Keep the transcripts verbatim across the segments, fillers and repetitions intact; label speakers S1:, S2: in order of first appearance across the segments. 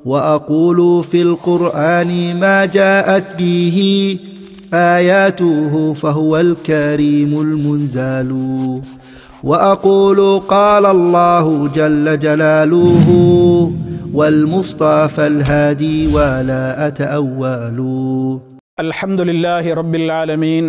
S1: وأقول في القرآن ما جاءت به آياته فهو الكريم المنزل وأقول قال الله جل جلاله والمصطفى الهادي ولا أتأول.
S2: الحمد لله رب العالمين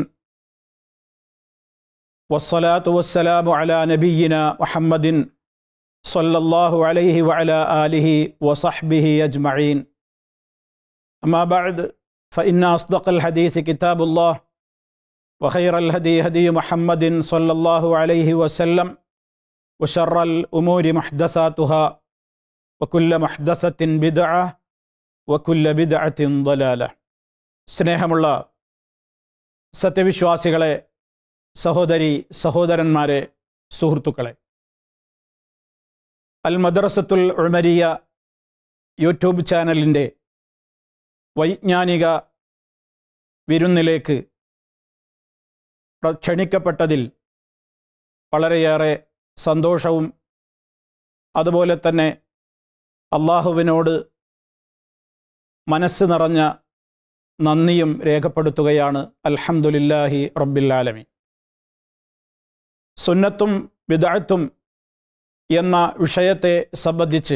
S2: والصلاة والسلام على نبينا محمد صلى الله عليه وعلى آله وصحبه أجمعين. أما بعد فإن أصدق الحديث كتاب الله وخير الهدي هدي محمد صلى الله عليه وسلم وشر الأمور محدثاتها وكل محدثة بدعة وكل بدعة ضلالة. സ്നേഹമുള്ള സത്യവിശ്വാസികളെ, സഹോദരി സഹോദരന്മാരെ, സുഹൃത്തുക്കളെ, അൽ മദ്രസത്തുൽ ഉമരിയ യൂട്യൂബ് ചാനലിൻ്റെ വൈജ്ഞാനിക വിരുന്നിലേക്ക് ക്ഷണിക്കപ്പെട്ടതിൽ വളരെയേറെ സന്തോഷവും അതുപോലെ തന്നെ അള്ളാഹുവിനോട് മനസ്സ് നിറഞ്ഞ നന്ദിയും രേഖപ്പെടുത്തുകയാണ്. അൽഹംദുലില്ലാഹി റബ്ബിൽ ആലമീൻ. സുന്നത്തും ബിദ്അത്തും എന്ന വിഷയത്തെ സംബന്ധിച്ച്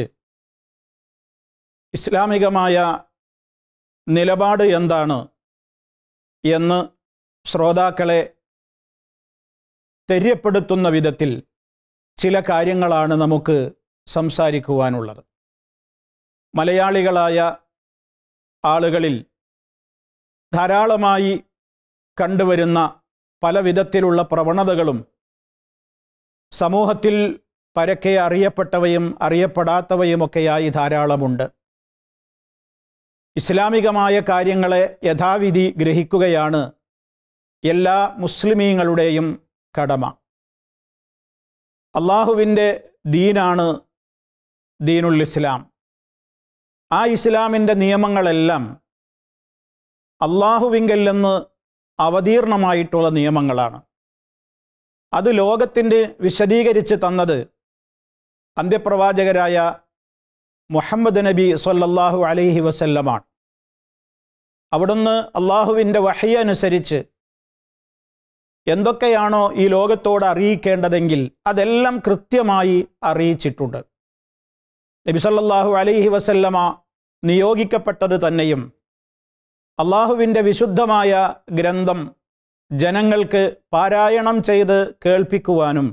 S2: ഇസ്ലാമികമായ നിലപാട് എന്താണ് എന്ന് ശ്രോതാക്കളെ തെര്യപ്പെടുത്തുന്ന വിധത്തിൽ ചില കാര്യങ്ങളാണ് നമുക്ക് സംസാരിക്കുവാനുള്ളത്. മലയാളികളായ ആളുകളിൽ ധാരാളമായി കണ്ടുവരുന്ന പല വിധത്തിലുള്ള പ്രവണതകളും സമൂഹത്തിൽ പരക്കെ അറിയപ്പെട്ടവയും അറിയപ്പെടാത്തവയുമൊക്കെയായി ധാരാളമുണ്ട്. ഇസ്ലാമികമായ കാര്യങ്ങളെ യഥാവിധി ഗ്രഹിക്കുകയാണ് എല്ലാ മുസ്ലിമീങ്ങളുടെയും കടമ. അള്ളാഹുവിൻ്റെ ദീനാണ് ദീനുൽ ഇസ്ലാം. ആ ഇസ്ലാമിൻ്റെ നിയമങ്ങളെല്ലാം അള്ളാഹുവിങ്കൽ നിന്ന് അവതീർണമായിട്ടുള്ള നിയമങ്ങളാണ്. അത് ലോകത്തിന് വിശദീകരിച്ച് തന്നത് അന്ത്യപ്രവാചകരായ മുഹമ്മദ് നബി സ്വല്ലല്ലാഹു അലൈഹി വസല്ലമാണ്. അവിടുന്ന് അള്ളാഹുവിൻ്റെ വഹി അനുസരിച്ച് എന്തൊക്കെയാണോ ഈ ലോകത്തോട് അറിയിക്കേണ്ടതെങ്കിൽ അതെല്ലാം കൃത്യമായി അറിയിച്ചിട്ടുണ്ട്. നബി സ്വല്ലല്ലാഹു അലൈഹി വസല്ലമ നിയോഗിക്കപ്പെട്ടത് തന്നെയും അള്ളാഹുവിൻ്റെ വിശുദ്ധമായ ഗ്രന്ഥം ജനങ്ങൾക്ക് പാരായണം ചെയ്ത് കേൾപ്പിക്കുവാനും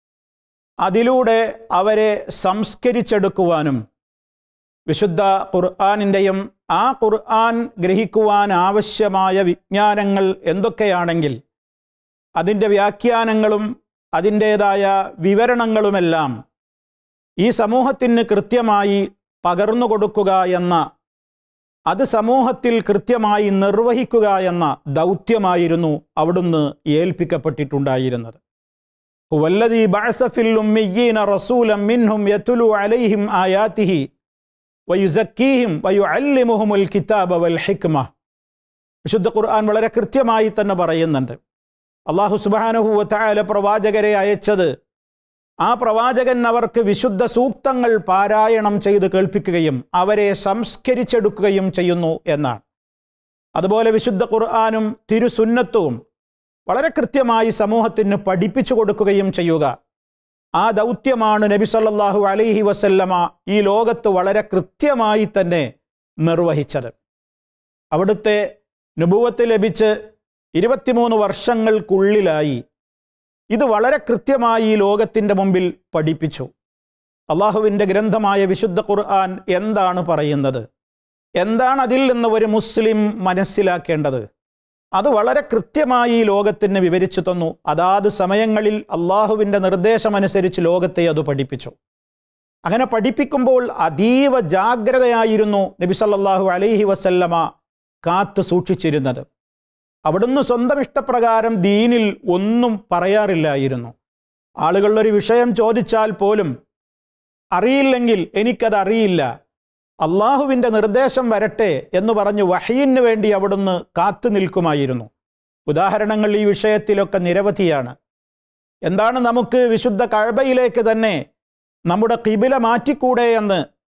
S2: അതിലൂടെ അവരെ സംസ്കരിച്ചെടുക്കുവാനും വിശുദ്ധ ഖുർആനിൻ്റെയും ആ ഖുർആൻ ഗ്രഹിക്കുവാൻ ആവശ്യമായ വിജ്ഞാനങ്ങൾ എന്തൊക്കെയാണെങ്കിൽ അതിൻ്റെ വ്യാഖ്യാനങ്ങളും അതിൻ്റേതായ വിവരണങ്ങളുമെല്ലാം ഈ സമൂഹത്തിന് കൃത്യമായി പകർന്നു കൊടുക്കുക എന്ന, അത് സമൂഹത്തിൽ കൃത്യമായി നിർവഹിക്കുക എന്ന ദൗത്യമായിരുന്നു അവിടുന്ന് ഏൽപ്പിക്കപ്പെട്ടിട്ടുണ്ടായിരുന്നത്. ഹുവല്ലദീ ബഅസ ഫിൽ ഉമ്മയ്യീന റസൂലൻ മിൻഹും യത്ലു അലൈഹിം ആയാതിഹി വയുസക്കീഹിം വയുഅല്ലിമുഹുൽ കിതാബ വൽ ഹിക്മ. വിശുദ്ധ ഖുർആൻ വളരെ കൃത്യമായി തന്നെ പറയുന്നുണ്ട്. അല്ലാഹു സുബ്ഹാനഹു വ തആല പ്രവാചകരെ അയച്ചത് ആ പ്രവാചകൻ അവർക്ക് വിശുദ്ധ സൂക്തങ്ങൾ പാരായണം ചെയ്ത് കേൾപ്പിക്കുകയും അവരെ സംസ്കരിച്ചെടുക്കുകയും ചെയ്യുന്നു എന്നാണ്. അതുപോലെ വിശുദ്ധ ഖുർആനും തിരുസുന്നത്തും വളരെ കൃത്യമായി സമൂഹത്തിന് പഠിപ്പിച്ചു കൊടുക്കുകയും ചെയ്യുക, ആ ദൗത്യമാണ് നബി സല്ലല്ലാഹു അലൈഹി വസല്ലമ ഈ ലോകത്ത് വളരെ കൃത്യമായി തന്നെ നിർവഹിച്ചത്. അവിടുത്തെ നുബുവത്ത് ലഭിച്ച് ഇരുപത്തിമൂന്ന് വർഷങ്ങൾക്കുള്ളിലായി ഇത് വളരെ കൃത്യമായി ഈ ലോകത്തിൻ്റെ മുമ്പിൽ പഠിപ്പിച്ചു. അള്ളാഹുവിൻ്റെ ഗ്രന്ഥമായ വിശുദ്ധ ഖുർആൻ എന്താണ് പറയുന്നത്, എന്താണ് അതിൽ നിന്ന് ഒരു മുസ്ലിം മനസ്സിലാക്കേണ്ടത്, അത് വളരെ കൃത്യമായി ഈ ലോകത്തിന് വിവരിച്ചു തന്നു. അതാത് സമയങ്ങളിൽ അള്ളാഹുവിൻ്റെ നിർദ്ദേശമനുസരിച്ച് ലോകത്തെ അത് പഠിപ്പിച്ചു. അങ്ങനെ പഠിപ്പിക്കുമ്പോൾ അതീവ ജാഗ്രതയായിരുന്നു നബി സല്ലല്ലാഹു അലൈഹി വസല്ലമ കാത്തു സൂക്ഷിച്ചിരുന്നത്. അവിടുന്ന് സ്വന്തം ഇഷ്ടപ്രകാരം ദീനിൽ ഒന്നും പറയാറില്ലായിരുന്നു. ആളുകളൊരു വിഷയം ചോദിച്ചാൽ പോലും അറിയില്ലെങ്കിൽ എനിക്കത് അറിയില്ല, അള്ളാഹുവിൻ്റെ നിർദ്ദേശം വരട്ടെ എന്ന് പറഞ്ഞ് വഹയിന് വേണ്ടി അവിടുന്ന് കാത്തു നിൽക്കുമായിരുന്നു. ഉദാഹരണങ്ങൾ ഈ വിഷയത്തിലൊക്കെ നിരവധിയാണ്. എന്താണ് നമുക്ക് വിശുദ്ധ കഅബയിലേക്ക് തന്നെ നമ്മുടെ ഖിബില മാറ്റിക്കൂടെ എന്ന്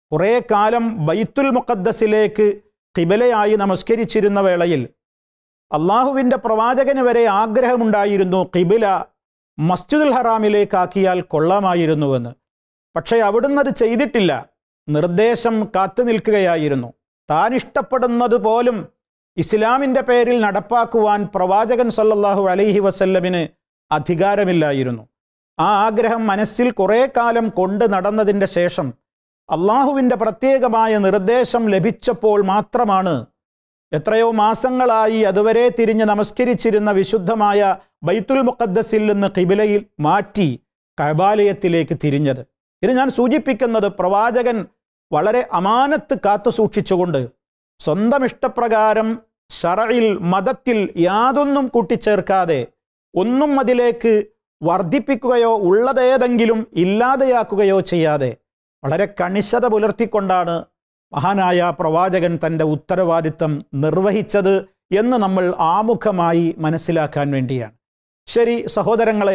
S2: കുറേ കാലം ബൈത്തുൽ മുഖദ്ദസിലേക്ക് ഖിബലയായി നമസ്കരിച്ചിരുന്ന വേളയിൽ അള്ളാഹുവിൻ്റെ പ്രവാചകന് വരെ ആഗ്രഹമുണ്ടായിരുന്നു ഖിബില മസ്ജിദുൽ ഹറാമിലേക്കാക്കിയാൽ കൊള്ളാമായിരുന്നുവെന്ന്. പക്ഷേ അവിടുന്ന് അത് ചെയ്തിട്ടില്ല. നിർദ്ദേശം കാത്തു നിൽക്കുകയായിരുന്നു. താൻ ഇഷ്ടപ്പെടുന്നത് പോലും ഇസ്ലാമിൻ്റെ പേരിൽ നടപ്പാക്കുവാൻ പ്രവാചകൻ സല്ലല്ലാഹു അലൈഹി വസല്ലമിന് അധികാരമില്ലായിരുന്നു. ആ ആഗ്രഹം മനസ്സിൽ കുറേ കാലം കൊണ്ട് നടന്നതിൻ്റെ ശേഷം അള്ളാഹുവിൻ്റെ പ്രത്യേകമായ നിർദ്ദേശം ലഭിച്ചപ്പോൾ മാത്രമാണ് എത്രയോ മാസങ്ങളായി അതുവരെ തിരിഞ്ഞ് നമസ്കരിച്ചിരുന്ന വിശുദ്ധമായ ബൈത്തുൽ മുഖദ്ദസിൽ നിന്ന് ഖിബലയിൽ മാറ്റി കഅബാലയത്തിലേക്ക് തിരിഞ്ഞത്. ഇത് ഞാൻ സൂചിപ്പിക്കുന്നത് പ്രവാചകൻ വളരെ അമാനത്ത് കാത്തു സൂക്ഷിച്ചുകൊണ്ട് സ്വന്തം ഇഷ്ടപ്രകാരം ശറഇൽ മതത്തിൽ യാതൊന്നും കൂട്ടിച്ചേർക്കാതെ ഒന്നും അതിലേക്ക് വർദ്ധിപ്പിക്കുകയോ ഉള്ളതേതെങ്കിലും ഇല്ലാതെയാക്കുകയോ ചെയ്യാതെ വളരെ കണിശത പുലർത്തിക്കൊണ്ടാണ് മഹാനായ പ്രവാചകൻ തൻ്റെ ഉത്തരവാദിത്തം നിർവഹിച്ചത് എന്ന് നമ്മൾ ആമുഖമായി മനസ്സിലാക്കാൻ വേണ്ടിയാണ്. ശരി സഹോദരങ്ങളെ,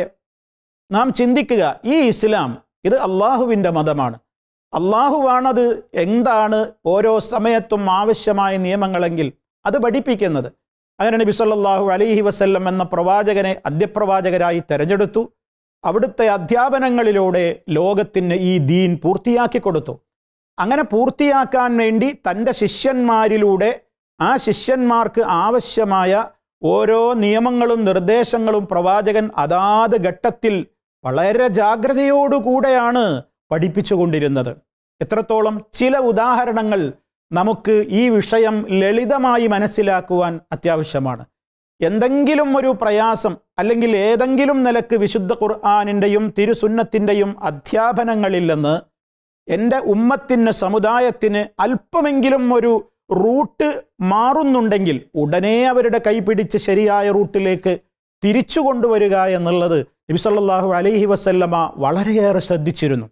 S2: നാം ചിന്തിക്കുക, ഈ ഇസ്ലാം ഇത് അള്ളാഹുവിൻ്റെ മതമാണ്. അള്ളാഹുവാണത് എന്താണ് ഓരോ സമയത്തും ആവശ്യമായ നിയമങ്ങളെങ്കിൽ അത് പഠിപ്പിക്കുന്നത്. അങ്ങനെ നബി സല്ലല്ലാഹു അലൈഹി വസല്ലം എന്ന പ്രവാചകനെ അന്ത്യപ്രവാചകരായി തെരഞ്ഞെടുത്തു. അവിടുത്തെ അധ്യാപനങ്ങളിലൂടെ ലോകത്തിന് ഈ ദീൻ പൂർത്തിയാക്കി കൊടുത്തു. അങ്ങനെ പൂർത്തിയാക്കാൻ വേണ്ടി തൻ്റെ ശിഷ്യന്മാരിലൂടെ ആ ശിഷ്യന്മാർക്ക് ആവശ്യമായ ഓരോ നിയമങ്ങളും നിർദ്ദേശങ്ങളും പ്രവാചകൻ അതാത് ഘട്ടത്തിൽ വളരെ ജാഗ്രതയോടുകൂടെയാണ് പഠിപ്പിച്ചുകൊണ്ടിരുന്നത്. എത്രത്തോളം ചില ഉദാഹരണങ്ങൾ നമുക്ക് ഈ വിഷയം ലളിതമായി മനസ്സിലാക്കുവാൻ അത്യാവശ്യമാണ്. എന്തെങ്കിലും ഒരു പ്രയാസം അല്ലെങ്കിൽ ഏതെങ്കിലും നിലക്ക് വിശുദ്ധ ഖുർആനിൻ്റെയും തിരുസുന്നത്തിൻ്റെയും അധ്യാപനങ്ങളിൽ നിന്ന് എൻ്റെ ഉമ്മത്തിന് സമുദായത്തിന് അല്പമെങ്കിലും ഒരു റൂട്ട് മാറുന്നുണ്ടെങ്കിൽ ഉടനെ അവരുടെ കൈപിടിച്ച് ശരിയായ റൂട്ടിലേക്ക് തിരിച്ചു കൊണ്ടുവരിക എന്നുള്ളത് നബി സല്ലല്ലാഹു അലൈഹി വസല്ലമ വളരെയേറെ ശ്രദ്ധിച്ചിരുന്നു.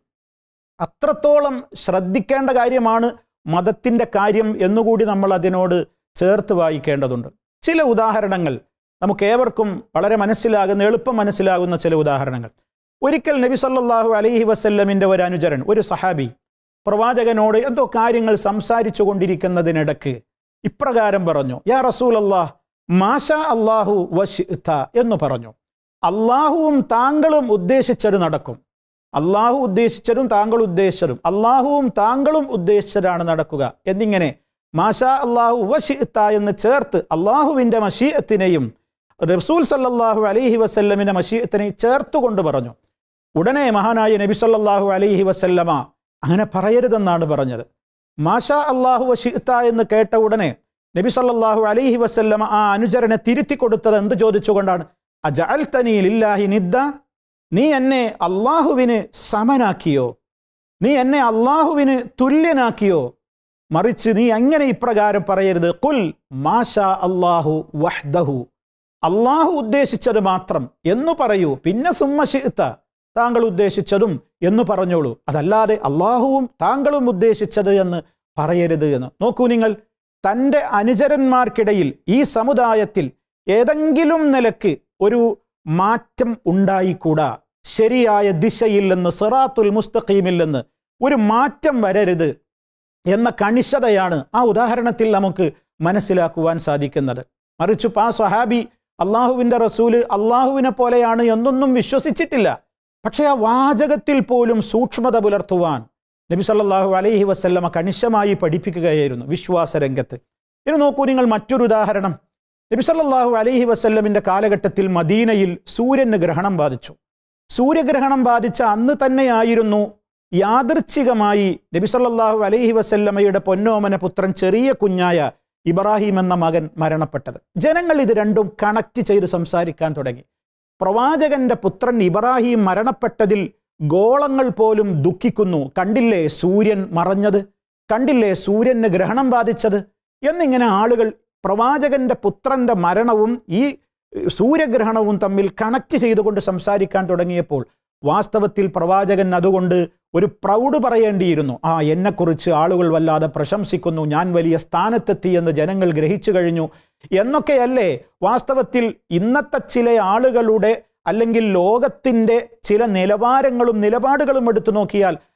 S2: അത്രത്തോളം ശ്രദ്ധിക്കേണ്ട കാര്യമാണ് മതത്തിൻ്റെ കാര്യം എന്നുകൂടി നമ്മൾ അതിനോട് ചേർത്ത് വായിക്കേണ്ടതുണ്ട്. ചില ഉദാഹരണങ്ങൾ നമുക്കേവർക്കും വളരെ മനസ്സിലാകുന്ന എളുപ്പം മനസ്സിലാകുന്ന ചില ഉദാഹരണങ്ങൾ. ഒരിക്കൽ നബി സല്ലല്ലാഹു അലൈഹി വസല്ലമിൻ്റെ ഒരു അനുചരൻ, ഒരു സഹാബി പ്രവാചകനോട് എന്തോ കാര്യങ്ങൾ സംസാരിച്ചു കൊണ്ടിരിക്കുന്നതിനിടക്ക് ഇപ്രകാരം പറഞ്ഞു, യാ റസൂലല്ലാഹ് മാഷാ അല്ലാഹു വശിഅ്ത എന്ന് പറഞ്ഞു. അള്ളാഹുവും താങ്കളും ഉദ്ദേശിച്ചത് നടക്കും. അള്ളാഹു ഉദ്ദേശിച്ചതും താങ്കൾ ഉദ്ദേശിച്ചതും അള്ളാഹുവും താങ്കളും ഉദ്ദേശിച്ചതാണ് നടക്കുക എന്നിങ്ങനെ മാഷാ അല്ലാഹു വശിഅ്ത എന്ന് ചേർത്ത് അള്ളാഹുവിൻ്റെ മശീഅത്തിനെയും റസൂൽ സല്ലല്ലാഹു അലൈഹി വസല്ലമിൻ്റെ മശീഅത്തിനെയും ചേർത്തുകൊണ്ട് പറഞ്ഞു. ഉടനെ മഹാനായ നബി സല്ലല്ലാഹു അലൈഹി വസല്ലമ അങ്ങനെ പറയരുതെന്നാണ് പറഞ്ഞത്. മാഷാ അല്ലാഹു വശിഅ്ത എന്ന് കേട്ട ഉടനെ നബി സല്ലല്ലാഹു അലൈഹി വസല്ലമ ആ അനുചരനെ തിരുത്തി കൊടുത്തത് എന്ത് ചോദിച്ചുകൊണ്ടാണ്? അജഅൽതനീ ലില്ലാഹി നിദ്ദ, നീ എന്നെ അള്ളാഹുവിന് സമനാക്കിയോ? നീ എന്നെ അള്ളാഹുവിന് തുല്യനാക്കിയോ? മറിച്ച് നീ അങ്ങനെ ഇപ്രകാരം പറയരുത്. ഖുൽ മാഷാ അല്ലാഹു വഹ്ദഹു, അള്ളാഹു ഉദ്ദേശിച്ചത് മാത്രം എന്ന് പറയൂ. പിന്നെ സുമ്മ ശിഅ്ത, താങ്കൾ ഉദ്ദേശിച്ചതും എന്ന് പറഞ്ഞോളൂ. അതല്ലാതെ അള്ളാഹുവും താങ്കളും ഉദ്ദേശിച്ചത് എന്ന് പറയരുത് എന്ന്. നോക്കൂ നിങ്ങൾ, തൻ്റെ അനുചരന്മാർക്കിടയിൽ ഈ സമുദായത്തിൽ ഏതെങ്കിലും നിലക്ക് ഒരു മാറ്റം ഉണ്ടായിക്കൂടാ. ശരിയായ ദിശയിൽ നിന്ന്, സിറാത്തുൽ മുസ്തഖീമിൽ നിന്ന് ഒരു മാറ്റം വരരുത് എന്ന കണിശതയാണ് ആ ഉദാഹരണത്തിൽ നമുക്ക് മനസ്സിലാക്കുവാൻ സാധിക്കുന്നത്. മറിച്ച് ആ സ്വഹാബി അള്ളാഹുവിൻ്റെ റസൂല് അള്ളാഹുവിനെ പോലെയാണ് എന്നൊന്നും വിശ്വസിച്ചിട്ടില്ല. പക്ഷേ ആ വാചകത്തിൽ പോലും സൂക്ഷ്മത പുലർത്തുവാൻ നബി സല്ലല്ലാഹു അലൈഹി വസല്ലമ കണിശമായി പഠിപ്പിക്കുകയായിരുന്നു വിശ്വാസരംഗത്ത്. ഇനി നോക്കൂ നിങ്ങൾ മറ്റൊരു ഉദാഹരണം. നബി സല്ലല്ലാഹു അലൈഹി വസല്ലമിൻ്റെ കാലഘട്ടത്തിൽ മദീനയിൽ സൂര്യന് ഗ്രഹണം ബാധിച്ചു. സൂര്യഗ്രഹണം ബാധിച്ച അന്ന് തന്നെയായിരുന്നു യാദൃച്ഛികമായി നബി സല്ലല്ലാഹു അലൈഹി വസല്ലമയുടെ പൊന്നോമന പുത്രൻ ചെറിയ കുഞ്ഞായ ഇബ്രാഹിം എന്ന മകൻ മരണപ്പെട്ടത്. ജനങ്ങൾ ഇത് രണ്ടും കണക്ട് ചെയ്ത് സംസാരിക്കാൻ തുടങ്ങി. പ്രവാചകന്റെ പുത്രൻ ഇബ്രാഹിം മരണപ്പെട്ടതിൽ ഗോളങ്ങൾ പോലും ദുഃഖിക്കുന്നു. കണ്ടില്ലേ സൂര്യൻ മറഞ്ഞത്, കണ്ടില്ലേ സൂര്യന് ഗ്രഹണം ബാധിച്ചത് എന്നിങ്ങനെ ആളുകൾ പ്രവാചകന്റെ പുത്രന്റെ മരണവും ഈ സൂര്യഗ്രഹണവും തമ്മിൽ കണക്ട് ചെയ്തുകൊണ്ട് സംസാരിക്കാൻ തുടങ്ങിയപ്പോൾ വാസ്തവത്തിൽ പ്രവാചകൻ അതുകൊണ്ട് ഒരു പ്രൗഢ പറയേണ്ടിയിരുന്നു. ആ എന്നെക്കുറിച്ച് ആളുകൾ വല്ലാതെ പ്രശംസിക്കുന്നു, ഞാൻ വലിയ സ്ഥാനത്തെത്തി എന്ന് ജനങ്ങൾ ഗ്രഹിച്ചു കഴിഞ്ഞു എന്നൊക്കെയല്ലേ വാസ്തവത്തിൽ ഇന്നത്തെ ചില ആളുകളുടെ അല്ലെങ്കിൽ ലോകത്തിൻ്റെ ചില നിലവാരങ്ങളും നിലപാടുകളും എടുത്തു നോക്കിയാൽ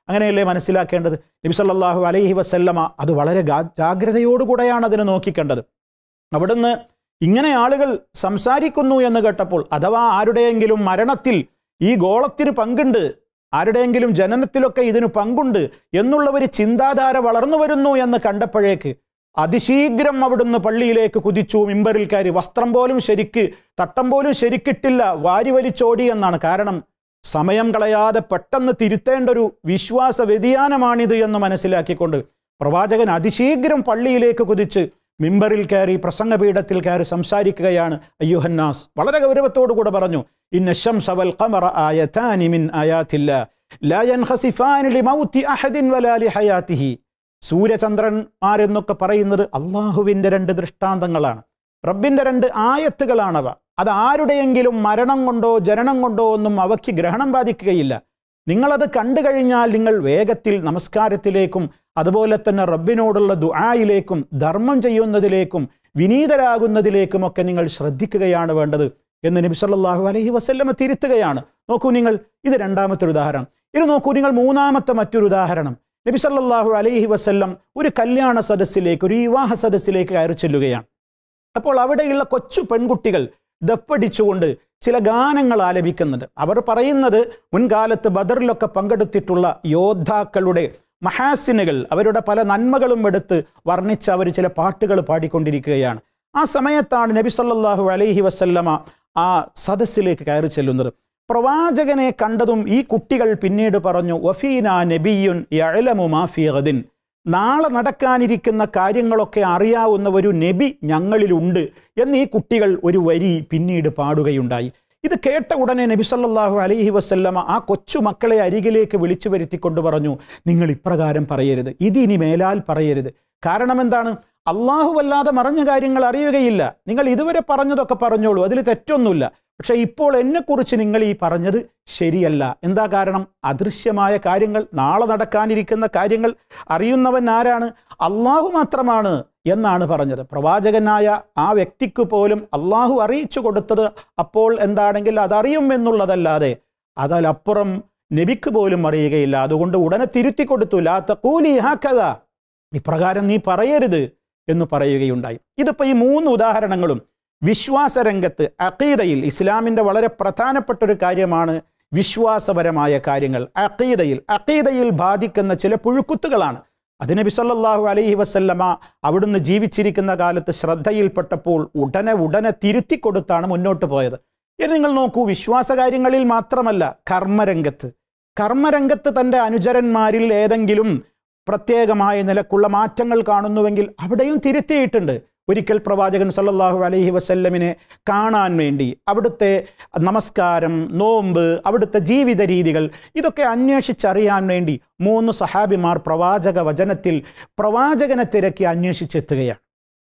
S2: അങ്ങനെയല്ലേ മനസ്സിലാക്കേണ്ടത്? നബി സല്ലല്ലാഹു അലൈഹി വസല്ലമ അത് വളരെ ജാഗ്രതയോടുകൂടെയാണ് അതിനെ നോക്കിക്കണ്ടത്. അവിടുന്ന് ഇങ്ങനെ ആളുകൾ സംസാരിക്കുന്നു എന്ന് കേട്ടപ്പോൾ, അഥവാ ആരുടെയെങ്കിലും മരണത്തിൽ ഈ ഗോളത്തിന് പങ്കുണ്ട്, ആരുടെയെങ്കിലും ജനനത്തിലൊക്കെ ഇതിന് പങ്കുണ്ട് എന്നുള്ള ഒരു ചിന്താധാര വളർന്നു വരുന്നു എന്ന് കണ്ടപ്പോഴേക്ക് അതിശീഘ്രം അവിടുന്ന് പള്ളിയിലേക്ക് കുതിച്ചു. മിമ്പറിൽ കയറി, വസ്ത്രം പോലും ശരിക്ക്, തട്ടം പോലും ശരിക്കിട്ടില്ല, വാരി വലിച്ചോടി എന്നാണ്. കാരണം സമയം കളയാതെ പെട്ടെന്ന് തിരുത്തേണ്ട ഒരു വിശ്വാസ വ്യതിയാനമാണിത് എന്ന് മനസ്സിലാക്കിക്കൊണ്ട് പ്രവാചകൻ അതിശീഘ്രം പള്ളിയിലേക്ക് കുതിച്ച് മിമ്പറിൽ കയറി, പ്രസംഗപീഠത്തിൽ കയറി സംസാരിക്കുകയാണ്. അയ്യുഹന്നാസ്, വളരെ ഗൗരവത്തോടു കൂടെ പറഞ്ഞു, ഇന്ന ശംസ വൽ ഖമറ ആയതാനി മിൻ ആയാതില്ലാ ലാ യൻഖസിഫാനി ലിമൗതി അഹദിൻ വലാ ലിഹയാതിഹി. സൂര്യചന്ദ്രന്മാരെന്നൊക്കെ പറയുന്നത് അള്ളാഹുവിൻ്റെ രണ്ട് ദൃഷ്ടാന്തങ്ങളാണ്, റബ്ബിൻ്റെ രണ്ട് ആയത്തുകളാണവ. അത് ആരുടെയെങ്കിലും മരണം കൊണ്ടോ ജനനം കൊണ്ടോ ഒന്നും അവയ്ക്ക് ഗ്രഹണം ബാധിക്കുകയില്ല. നിങ്ങളത് കണ്ടു കഴിഞ്ഞാൽ നിങ്ങൾ വേഗത്തിൽ നമസ്കാരത്തിലേക്കും അതുപോലെ തന്നെ റബ്ബിനോടുള്ള ദുആയിലേക്കും ധർമ്മം ചെയ്യുന്നതിലേക്കും വിനീതരാകുന്നതിലേക്കുമൊക്കെ നിങ്ങൾ ശ്രദ്ധിക്കുകയാണ് വേണ്ടത് എന്ന് നബി സല്ലല്ലാഹു അലൈഹി വസല്ലമ തിരുത്തുകയാണ്. നോക്കൂ നിങ്ങൾ, ഇത് രണ്ടാമത്തെ ഒരു ഉദാഹരണം. ഇത് നോക്കൂ നിങ്ങൾ, മൂന്നാമത്തെ മറ്റൊരു ഉദാഹരണം. നബി സല്ലല്ലാഹു അലൈഹി വസല്ലം ഒരു കല്യാണ സദസ്സിലേക്ക്, ഒരു വിവാഹ സദസ്സിലേക്ക് കയറി ചെല്ലുകയാണ്. അപ്പോൾ അവിടെയുള്ള കൊച്ചു പെൺകുട്ടികൾ ദപ്പടിച്ചുകൊണ്ട് ചില ഗാനങ്ങൾ ആലപിക്കുന്നുണ്ട്. അവർ പറയുന്നത് മുൻകാലത്ത് ബദറിലൊക്കെ പങ്കെടുത്തിട്ടുള്ള യോദ്ധാക്കളുടെ മഹാസിനുകൾ, അവരുടെ പല നന്മകളും എടുത്ത് വർണ്ണിച്ച് അവർ ചില പാട്ടുകൾ പാടിക്കൊണ്ടിരിക്കുകയാണ്. ആ സമയത്താണ് നബി സല്ലല്ലാഹു അലൈഹി വസല്ലമ ആ സദസ്സിലേക്ക് കയറി ചെല്ലുന്നത്. പ്രവാചകനെ കണ്ടതും ഈ കുട്ടികൾ പിന്നീട് പറഞ്ഞു, വഫീന നബിയുൻ യഅലമു മാ ഫീ ഗദിൻ, നാളെ നടക്കാനിരിക്കുന്ന കാര്യങ്ങളൊക്കെ അറിയാവുന്ന ഒരു നബി ഞങ്ങളിലുണ്ട് എന്ന് ഈ കുട്ടികൾ ഒരു വരി പിന്നീട് പാടുകയുണ്ടായി. ഇത് കേട്ട ഉടനെ നബി സല്ലല്ലാഹു അലൈഹി വസല്ലമ ആ കൊച്ചു മക്കളെ അരികിലേക്ക് വിളിച്ചു വരുത്തിക്കൊണ്ട് പറഞ്ഞു, നിങ്ങൾ ഇപ്രകാരം പറയരുത്, ഇതിനി മേലാൽ പറയരുത്. കാരണം എന്താണ്? അള്ളാഹു വല്ലാതെ മറഞ്ഞ കാര്യങ്ങൾ അറിയുകയില്ല. നിങ്ങൾ ഇതുവരെ പറഞ്ഞതൊക്കെ പറഞ്ഞോളൂ, അതിൽ തെറ്റൊന്നുമില്ല. പക്ഷെ ഇപ്പോൾ എന്നെക്കുറിച്ച് നിങ്ങൾ ഈ പറഞ്ഞത് ശരിയല്ല. എന്താ കാരണം? അദൃശ്യമായ കാര്യങ്ങൾ, നാളെ നടക്കാനിരിക്കുന്ന കാര്യങ്ങൾ അറിയുന്നവൻ ആരാണ്? അള്ളാഹു മാത്രമാണ് എന്നാണ് പറഞ്ഞത്. പ്രവാചകനായ ആ വ്യക്തിക്ക് പോലും അള്ളാഹു അറിയിച്ചു കൊടുത്തത് അപ്പോൾ എന്താണെങ്കിൽ അതറിയും എന്നുള്ളതല്ലാതെ അതിലപ്പുറം നബിക്ക് പോലും അറിയുകയില്ല. അതുകൊണ്ട് ഉടനെ തിരുത്തി കൊടുത്തു, ലാ തഖൂലി ഹകദാ, ഇപ്രകാരം നീ പറയരുത് എന്ന് പറയുകയുണ്ടായി. ഇതിപ്പോൾ ഈ മൂന്ന് ഉദാഹരണങ്ങളും വിശ്വാസരംഗത്ത്, അഖീദയിൽ, ഇസ്ലാമിൻ്റെ വളരെ പ്രധാനപ്പെട്ട ഒരു കാര്യമാണ് വിശ്വാസപരമായ കാര്യങ്ങൾ. അഖീദയിൽ അഖീദയിൽ ബാധിക്കുന്ന ചില പുഴുക്കുത്തുകളാണ്. അത് നബി സല്ലല്ലാഹു അലൈഹി വസല്ലമ അവിടുന്ന് ജീവിച്ചിരിക്കുന്ന കാലത്ത് ശ്രദ്ധയിൽപ്പെട്ടപ്പോൾ ഉടനെ ഉടനെ തിരുത്തി കൊടുത്താണ് മുന്നോട്ട് പോയത്. ഇനി നിങ്ങൾ നോക്കൂ, വിശ്വാസകാര്യങ്ങളിൽ മാത്രമല്ല, കർമ്മരംഗത്ത് കർമ്മരംഗത്ത് തൻ്റെ അനുചരന്മാരിൽ ഏതെങ്കിലും പ്രത്യേകമായ നിലക്കുള്ള മാറ്റങ്ങൾ കാണുന്നുവെങ്കിൽ അവിടെയും തിരുത്തിയിട്ടുണ്ട്. ഒരിക്കൽ പ്രവാചകൻ സല്ലല്ലാഹു അലൈഹി വസല്ലമിനെ കാണാൻ വേണ്ടി അവിടുത്തെ നമസ്കാരം, നോമ്പ്, അവിടുത്തെ ജീവിത രീതികൾ ഇതൊക്കെ അന്വേഷിച്ചറിയാൻ വേണ്ടി മൂന്ന് സഹാബിമാർ പ്രവാചക വചനത്തിൽ പ്രവാചകനെ തിരക്കി അന്വേഷിച്ചെത്തുകയാണ്.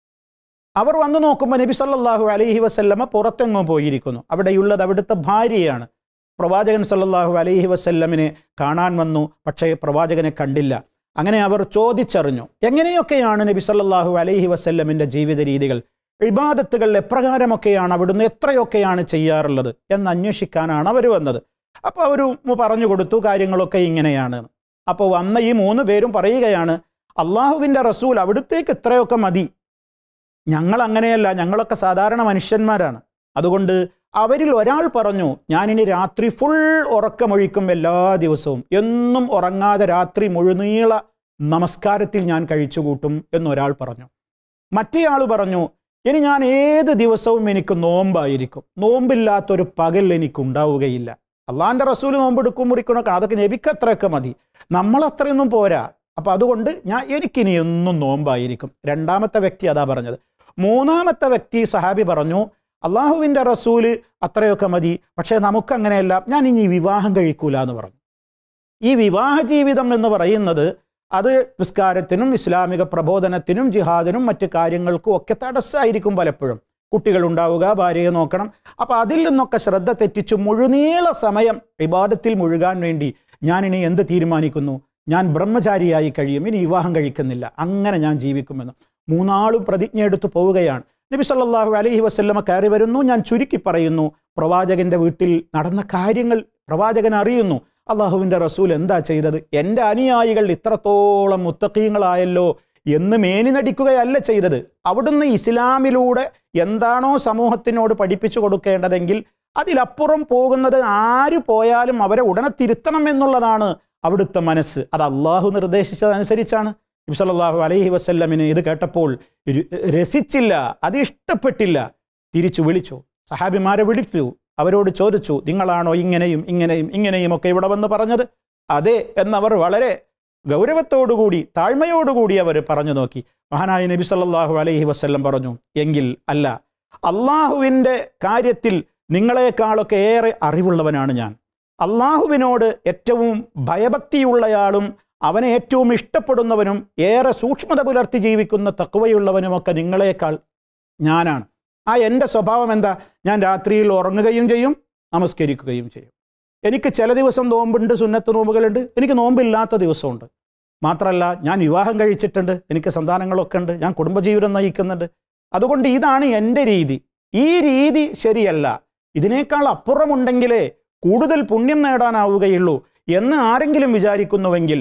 S2: അവർ വന്നു നോക്കുമ്പോൾ നബി സല്ലല്ലാഹു അലൈഹി വസല്ലമ പുറത്തെങ്ങും പോയിരിക്കുന്നു. അവിടെയുള്ളത് അവിടുത്തെ ഭാര്യയാണ്. പ്രവാചകൻ സല്ലല്ലാഹു അലൈഹി വസല്ലമിനെ കാണാൻ വന്നു, പക്ഷേ പ്രവാചകനെ കണ്ടില്ല. അങ്ങനെ അവർ ചോദിച്ചറിഞ്ഞു, എങ്ങനെയൊക്കെയാണ് നബി സല്ലല്ലാഹു അലൈഹി വസല്ലമിൻ്റെ ജീവിത രീതികൾ, ഇബാദത്തുകൾ എപ്രകാരമൊക്കെയാണ്, അവിടുന്ന് എത്രയൊക്കെയാണ് ചെയ്യാറുള്ളത് എന്ന് അന്വേഷിക്കാനാണ് അവർ വന്നത്. അപ്പോൾ അവർ പറഞ്ഞു കൊടുത്തു, കാര്യങ്ങളൊക്കെ ഇങ്ങനെയാണ്. അപ്പോൾ വന്ന ഈ മൂന്ന് പേരും പറയുകയാണ്, അള്ളാഹുവിൻ്റെ റസൂൽ അവിടുത്തേക്ക് ഇത്രയൊക്കെ മതി, ഞങ്ങൾ അങ്ങനെയല്ല, ഞങ്ങളൊക്കെ സാധാരണ മനുഷ്യന്മാരാണ്. അതുകൊണ്ട് അവരിൽ ഒരാൾ പറഞ്ഞു, ഞാനിനി രാത്രി ഫുൾ ഉറക്കമൊഴിക്കും, എല്ലാ ദിവസവും എന്നും ഉറങ്ങാതെ രാത്രി മുഴുനീള നമസ്കാരത്തിൽ ഞാൻ കഴിച്ചുകൂട്ടും എന്നൊരാൾ പറഞ്ഞു. മറ്റേയാൾ പറഞ്ഞു, ഇനി ഞാൻ ഏത് ദിവസവും എനിക്ക് നോമ്പായിരിക്കും, നോമ്പില്ലാത്തൊരു പകൽ എനിക്കുണ്ടാവുകയില്ല. അള്ളാഹിൻ്റെ റസൂൽ നോമ്പെടുക്കും, മുറിക്കണൊക്കെ, അതൊക്കെ നബിക്ക് അത്രയൊക്കെ മതി, നമ്മളത്രയൊന്നും പോരാ. അപ്പം അതുകൊണ്ട് ഞാൻ എനിക്കിനി എന്നും നോമ്പായിരിക്കും. രണ്ടാമത്തെ വ്യക്തി അതാ പറഞ്ഞത്. മൂന്നാമത്തെ വ്യക്തി സഹാബി പറഞ്ഞു, അള്ളാഹുവിൻ്റെ റസൂല് അത്രയൊക്കെ മതി, പക്ഷേ നമുക്കങ്ങനെയല്ല, ഞാൻ ഇനി വിവാഹം കഴിക്കൂല എന്ന് പറഞ്ഞു. ഈ വിവാഹ ജീവിതം എന്ന് പറയുന്നത് അത് നിസ്കാരത്തിനും ഇസ്ലാമിക പ്രബോധനത്തിനും ജിഹാദിനും മറ്റു കാര്യങ്ങൾക്കും ഒക്കെ തടസ്സമായിരിക്കും പലപ്പോഴും. കുട്ടികളുണ്ടാവുക, ഭാര്യയെ നോക്കണം. അപ്പോൾ അതിൽ നിന്നൊക്കെ ശ്രദ്ധ തെറ്റിച്ചു മുഴുനീള സമയം ഇബാദത്തിൽ മുഴുകാൻ വേണ്ടി ഞാനിനി എന്ത് തീരുമാനിക്കുന്നു, ഞാൻ ബ്രഹ്മചാരിയായി കഴിയും, ഇനി വിവാഹം കഴിക്കുന്നില്ല, അങ്ങനെ ഞാൻ ജീവിക്കുമെന്ന് മൂന്നാളും പ്രതിജ്ഞ എടുത്തു പോവുകയാണ്. നബി സല്ലല്ലാഹു അലൈഹി വസല്ലമ കയറി വരുന്നു. ഞാൻ ചുരുക്കി പറയുന്നു, പ്രവാചകൻ്റെ വീട്ടിൽ നടന്ന കാര്യങ്ങൾ പ്രവാചകൻ അറിയുന്നു. അള്ളാഹുവിൻ്റെ റസൂൽ എന്താ ചെയ്തത്? എൻ്റെ അനുയായികൾ ഇത്രത്തോളം മുത്തഖീങ്ങളായല്ലോ എന്ന് മേനി നടിക്കുകയല്ല ചെയ്തത്. അവിടുന്ന് ഇസ്ലാമിലൂടെ എന്താണോ സമൂഹത്തിനോട് പഠിപ്പിച്ചു കൊടുക്കേണ്ടതെങ്കിൽ അതിലപ്പുറം പോകുന്നത് ആര് പോയാലും അവരെ ഉടനെ തിരുത്തണം എന്നുള്ളതാണ് അവിടുത്തെ മനസ്സ്. അത് അള്ളാഹു നിർദ്ദേശിച്ചതനുസരിച്ചാണ്. നബി സല്ലല്ലാഹു അലൈഹി വസല്ലമിന് ഇത് കേട്ടപ്പോൾ രസിച്ചില്ല, അത് ഇഷ്ടപ്പെട്ടില്ല. തിരിച്ചു വിളിച്ചു, സഹാബിമാരെ വിളിച്ചു, അവരോട് ചോദിച്ചു, നിങ്ങളാണോ ഇങ്ങനെയും ഇങ്ങനെയും ഇങ്ങനെയും ഒക്കെ ഇവിടെ വന്ന് പറഞ്ഞത്? അതെ എന്നവർ വളരെ ഗൗരവത്തോടുകൂടി താഴ്മയോടുകൂടി അവർ പറഞ്ഞു നോക്കി. മഹാനായ നബി സല്ലല്ലാഹു അലൈഹി വസല്ലം പറഞ്ഞു, എങ്കിൽ അല്ല, അള്ളാഹുവിൻ്റെ കാര്യത്തിൽ നിങ്ങളെക്കാളൊക്കെ ഏറെ അറിവുള്ളവനാണ് ഞാൻ. അള്ളാഹുവിനോട് ഏറ്റവും ഭയഭക്തിയുള്ളയാളും അവനെ ഏറ്റവും ഇഷ്ടപ്പെടുന്നവനും ഏറെ സൂക്ഷ്മത പുലർത്തി ജീവിക്കുന്ന തഖ്വയുള്ളവനുമൊക്കെ നിങ്ങളെക്കാൾ ഞാനാണ്. ആ എൻ്റെ സ്വഭാവം എന്താ? ഞാൻ രാത്രിയിൽ ഉറങ്ങുകയും ചെയ്യും, നമസ്കരിക്കുകയും ചെയ്യും. എനിക്ക് ചില ദിവസം നോമ്പുണ്ട്, സുന്നത്ത് നോമ്പുകളുണ്ട്, എനിക്ക് നോമ്പില്ലാത്ത ദിവസമുണ്ട്. മാത്രമല്ല ഞാൻ വിവാഹം കഴിച്ചിട്ടുണ്ട്, എനിക്ക് സന്താനങ്ങളൊക്കെ ഉണ്ട്, ഞാൻ കുടുംബജീവിതം നയിക്കുന്നുണ്ട്. അതുകൊണ്ട് ഇതാണ് എൻ്റെ രീതി. ഈ രീതി ശരിയല്ല, ഇതിനേക്കാൾ അപ്പുറമുണ്ടെങ്കിലേ കൂടുതൽ പുണ്യം നേടാനാവുകയുള്ളൂ എന്ന് ആരെങ്കിലും വിചാരിക്കുന്നുവെങ്കിൽ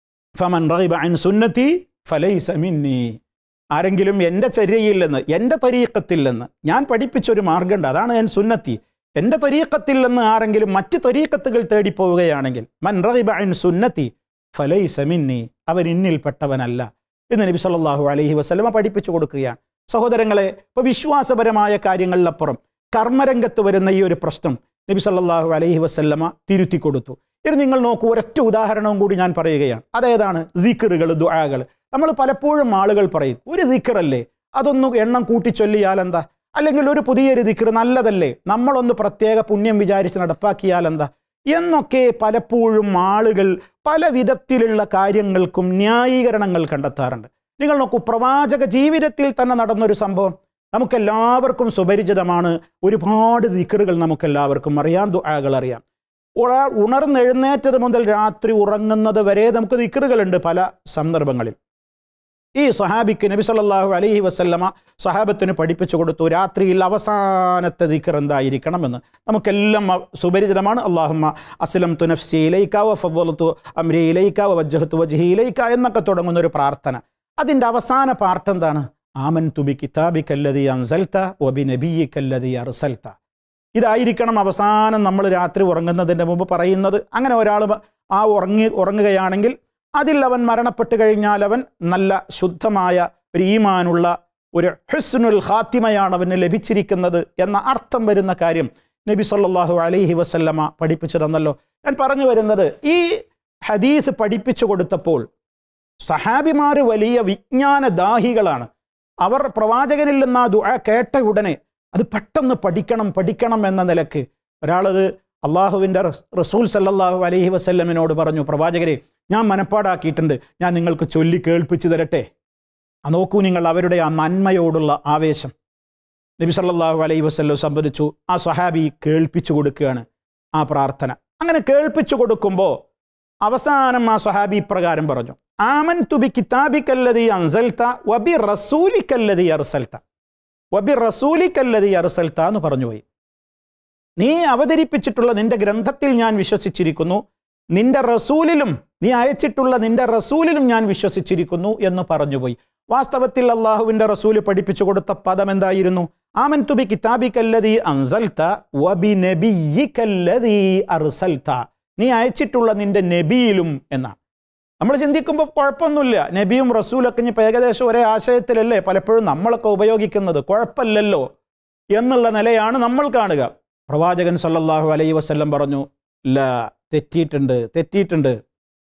S2: ഫമൻ റഗിബ അൻ സുന്നത്തി ഫലൈസ മിന്നി, ആരെങ്കിലും എൻ്റെ ചര്യയിൽ നിന്ന്, എൻ്റെ തരീഖത്തിൽ നിന്ന്, ഞാൻ പഠിപ്പിച്ചൊരു മാർഗ്ഗമുണ്ട്, അതാണ് ഞാൻ സുന്നത്തി, എൻ്റെ തരീഖത്തിൽ നിന്ന് ആരെങ്കിലും മറ്റ് തരീഖത്തുകൾ തേടിപ്പോവുകയാണെങ്കിൽ മൻ റഗിബ അൻ സുന്നത്തി ഫലൈസ മിന്നി, അവൻ ഇന്നിൽപ്പെട്ടവനല്ല എന്ന് നബി സല്ലല്ലാഹു അലൈഹി വസല്ലമ പഠിപ്പിച്ചു കൊടുക്കുകയാണ്. സഹോദരങ്ങളെ, ഇപ്പോൾ വിശ്വാസപരമായ കാര്യങ്ങളിലപ്പുറം കർമ്മരംഗത്ത് വരുന്ന ഈ ഒരു പ്രശ്നം നബി സല്ലല്ലാഹു അലൈഹി വസല്ലമ തിരുത്തി കൊടുത്തു. ഇത് നിങ്ങൾ നോക്കൂ, ഒരൊറ്റ ഉദാഹരണവും കൂടി ഞാൻ പറയുകയാണ്. അതേതാണ്? ദിക്റുകൾ, ദുആകൾ. നമ്മൾ പലപ്പോഴും ആളുകൾ പറയും, ഒരു ദിക്റല്ലേ, അതൊന്ന് എണ്ണം കൂട്ടിച്ചൊല്ലിയാൽ എന്താ, അല്ലെങ്കിൽ ഒരു പുതിയൊരു ദിക്ർ നല്ലതല്ലേ, നമ്മളൊന്ന് പ്രത്യേക പുണ്യം വിചാരിച്ച് നടപ്പാക്കിയാൽ എന്താ എന്നൊക്കെ പലപ്പോഴും ആളുകൾ പല വിധത്തിലുള്ള കാര്യങ്ങൾക്കും ന്യായീകരണങ്ങൾ കണ്ടെത്താറുണ്ട്. നിങ്ങൾ നോക്കൂ, പ്രവാചക ജീവിതത്തിൽ തന്നെ നടന്നൊരു സംഭവം നമുക്കെല്ലാവർക്കും സുപരിചിതമാണ്. ഒരുപാട് ദിക്റുകൾ നമുക്കെല്ലാവർക്കും അറിയാം, ദുആകൾ അറിയാം. ഉണർന്നെഴുന്നേറ്റത് മുതൽ രാത്രി ഉറങ്ങുന്നത് വരെ നമുക്ക് ദിക്റുകളുണ്ട് പല സന്ദർഭങ്ങളിൽ. ഈ സഹാബിക്ക് നബി സല്ലല്ലാഹു അലൈഹി വസല്ലമ സഹാബത്തിന് പഠിപ്പിച്ചു കൊടുത്തു, രാത്രിയിൽ അവസാനത്തെ ദിക്ർ എന്തായിരിക്കണമെന്ന്. നമുക്കെല്ലാം സുപരിചിതമാണ്. അല്ലാഹുമ്മ അസ്ലംതു നഫ്സി ഇലൈക വഫവ്വൽതു അംരി ഇലൈക വവജ്ജഹ്തു വജ്ഹി ഇലൈക എന്നൊക്കെ തുടങ്ങുന്ന ഒരു പ്രാർത്ഥന. അതിൻ്റെ അവസാന പാർട്ട് എന്താണ്? ആമൻതു ബി കിതാബിക്കല്ലദീ അൻസൽത വബി നബിയിക്കല്ലദീ അർസൽത. ഇതായിരിക്കണം അവസാനം നമ്മൾ രാത്രി ഉറങ്ങുന്നതിൻ്റെ മുമ്പ് പറയുന്നത്. അങ്ങനെ ഒരാൾ ആ ഉറങ്ങി ഉറങ്ങുകയാണെങ്കിൽ അതിൽ അവൻ മരണപ്പെട്ട് കഴിഞ്ഞാൽ അവൻ നല്ല ശുദ്ധമായ ഒരു ഈമാനുള്ള ഒരു ഹുസ്നുൽ ഖാത്തിമയാണ് അവന് ലഭിച്ചിരിക്കുന്നത് എന്ന അർത്ഥം വരുന്ന കാര്യം നബി സല്ലല്ലാഹു അലൈഹി വസല്ലമ പഠിപ്പിച്ചു തന്നല്ലോ. ഞാൻ പറഞ്ഞു വരുന്നത്, ഈ ഹദീസ് പഠിപ്പിച്ചു കൊടുത്തപ്പോൾ സഹാബിമാർ വലിയ വിജ്ഞാനദാഹികളാണ്. അവർ പ്രവാചകനിൽ നിന്ന് ആ ദുആ കേട്ട ഉടനെ അത് പെട്ടെന്ന് പഠിക്കണം പഠിക്കണം എന്ന നിലക്ക് ഒരാളത് അള്ളാഹുവിൻ്റെ റസൂൽ സല്ലല്ലാഹു അലൈഹി വസല്ലമിനോട് പറഞ്ഞു, പ്രവാചകരെ, ഞാൻ മനപ്പാടാക്കിയിട്ടുണ്ട്, ഞാൻ നിങ്ങൾക്ക് ചൊല്ലി കേൾപ്പിച്ചു തരട്ടെ. ആ നോക്കൂ നിങ്ങൾ അവരുടെ ആ നന്മയോടുള്ള ആവേശം. നബി സല്ലല്ലാഹു അലൈഹി വസല്ലം സംബന്ധിച്ചു ആ സ്വഹാബി കേൾപ്പിച്ചു കൊടുക്കുകയാണ് ആ പ്രാർത്ഥന. അങ്ങനെ കേൾപ്പിച്ചു കൊടുക്കുമ്പോൾ അവസാനം ആ സ്വഹാബി ഇപ്രകാരം പറഞ്ഞു, ആമൻതു ബി കിതാബിക്കല്ലദീ അൻസൽത വബി റസൂലിക്കല്ലദീ അർസൽത. വബി റസൂലിക്കല്ലദീ അർസൽത എന്ന് പറഞ്ഞുപോയി. നീ അവതരിപ്പിച്ചിട്ടുള്ള നിന്റെ ഗ്രന്ഥത്തിൽ ഞാൻ വിശ്വസിച്ചിരിക്കുന്നു, നിന്റെ റസൂലിലും, നീ അയച്ചിട്ടുള്ള നിന്റെ റസൂലിലും ഞാൻ വിശ്വസിച്ചിരിക്കുന്നു എന്ന് പറഞ്ഞുപോയി. വാസ്തവത്തിൽ അള്ളാഹുവിൻ്റെ റസൂല് പഠിപ്പിച്ചു കൊടുത്ത പദം എന്തായിരുന്നു? ആമൻതു ബി കിതാബിക്കല്ലദീ അൻസൽത വബി നബിയിക്കല്ലദീ അർസൽത. നീ അയച്ചിട്ടുള്ള നിന്റെ നബിയിലും എന്നാണ്. നമ്മൾ ചിന്തിക്കുമ്പോൾ കുഴപ്പമൊന്നുമില്ല, നബിയും റസൂലൊക്കെ ഇനിയിപ്പോൾ ഏകദേശം ഒരേ ആശയത്തിലല്ലേ പലപ്പോഴും നമ്മളൊക്കെ ഉപയോഗിക്കുന്നത്, കുഴപ്പമില്ലല്ലോ എന്നുള്ള നിലയാണ് നമ്മൾ കാണുക. പ്രവാചകൻ സല്ലല്ലാഹു അലൈഹി വസല്ലം പറഞ്ഞു, ഇല്ല, തെറ്റിയിട്ടുണ്ട് തെറ്റിയിട്ടുണ്ട്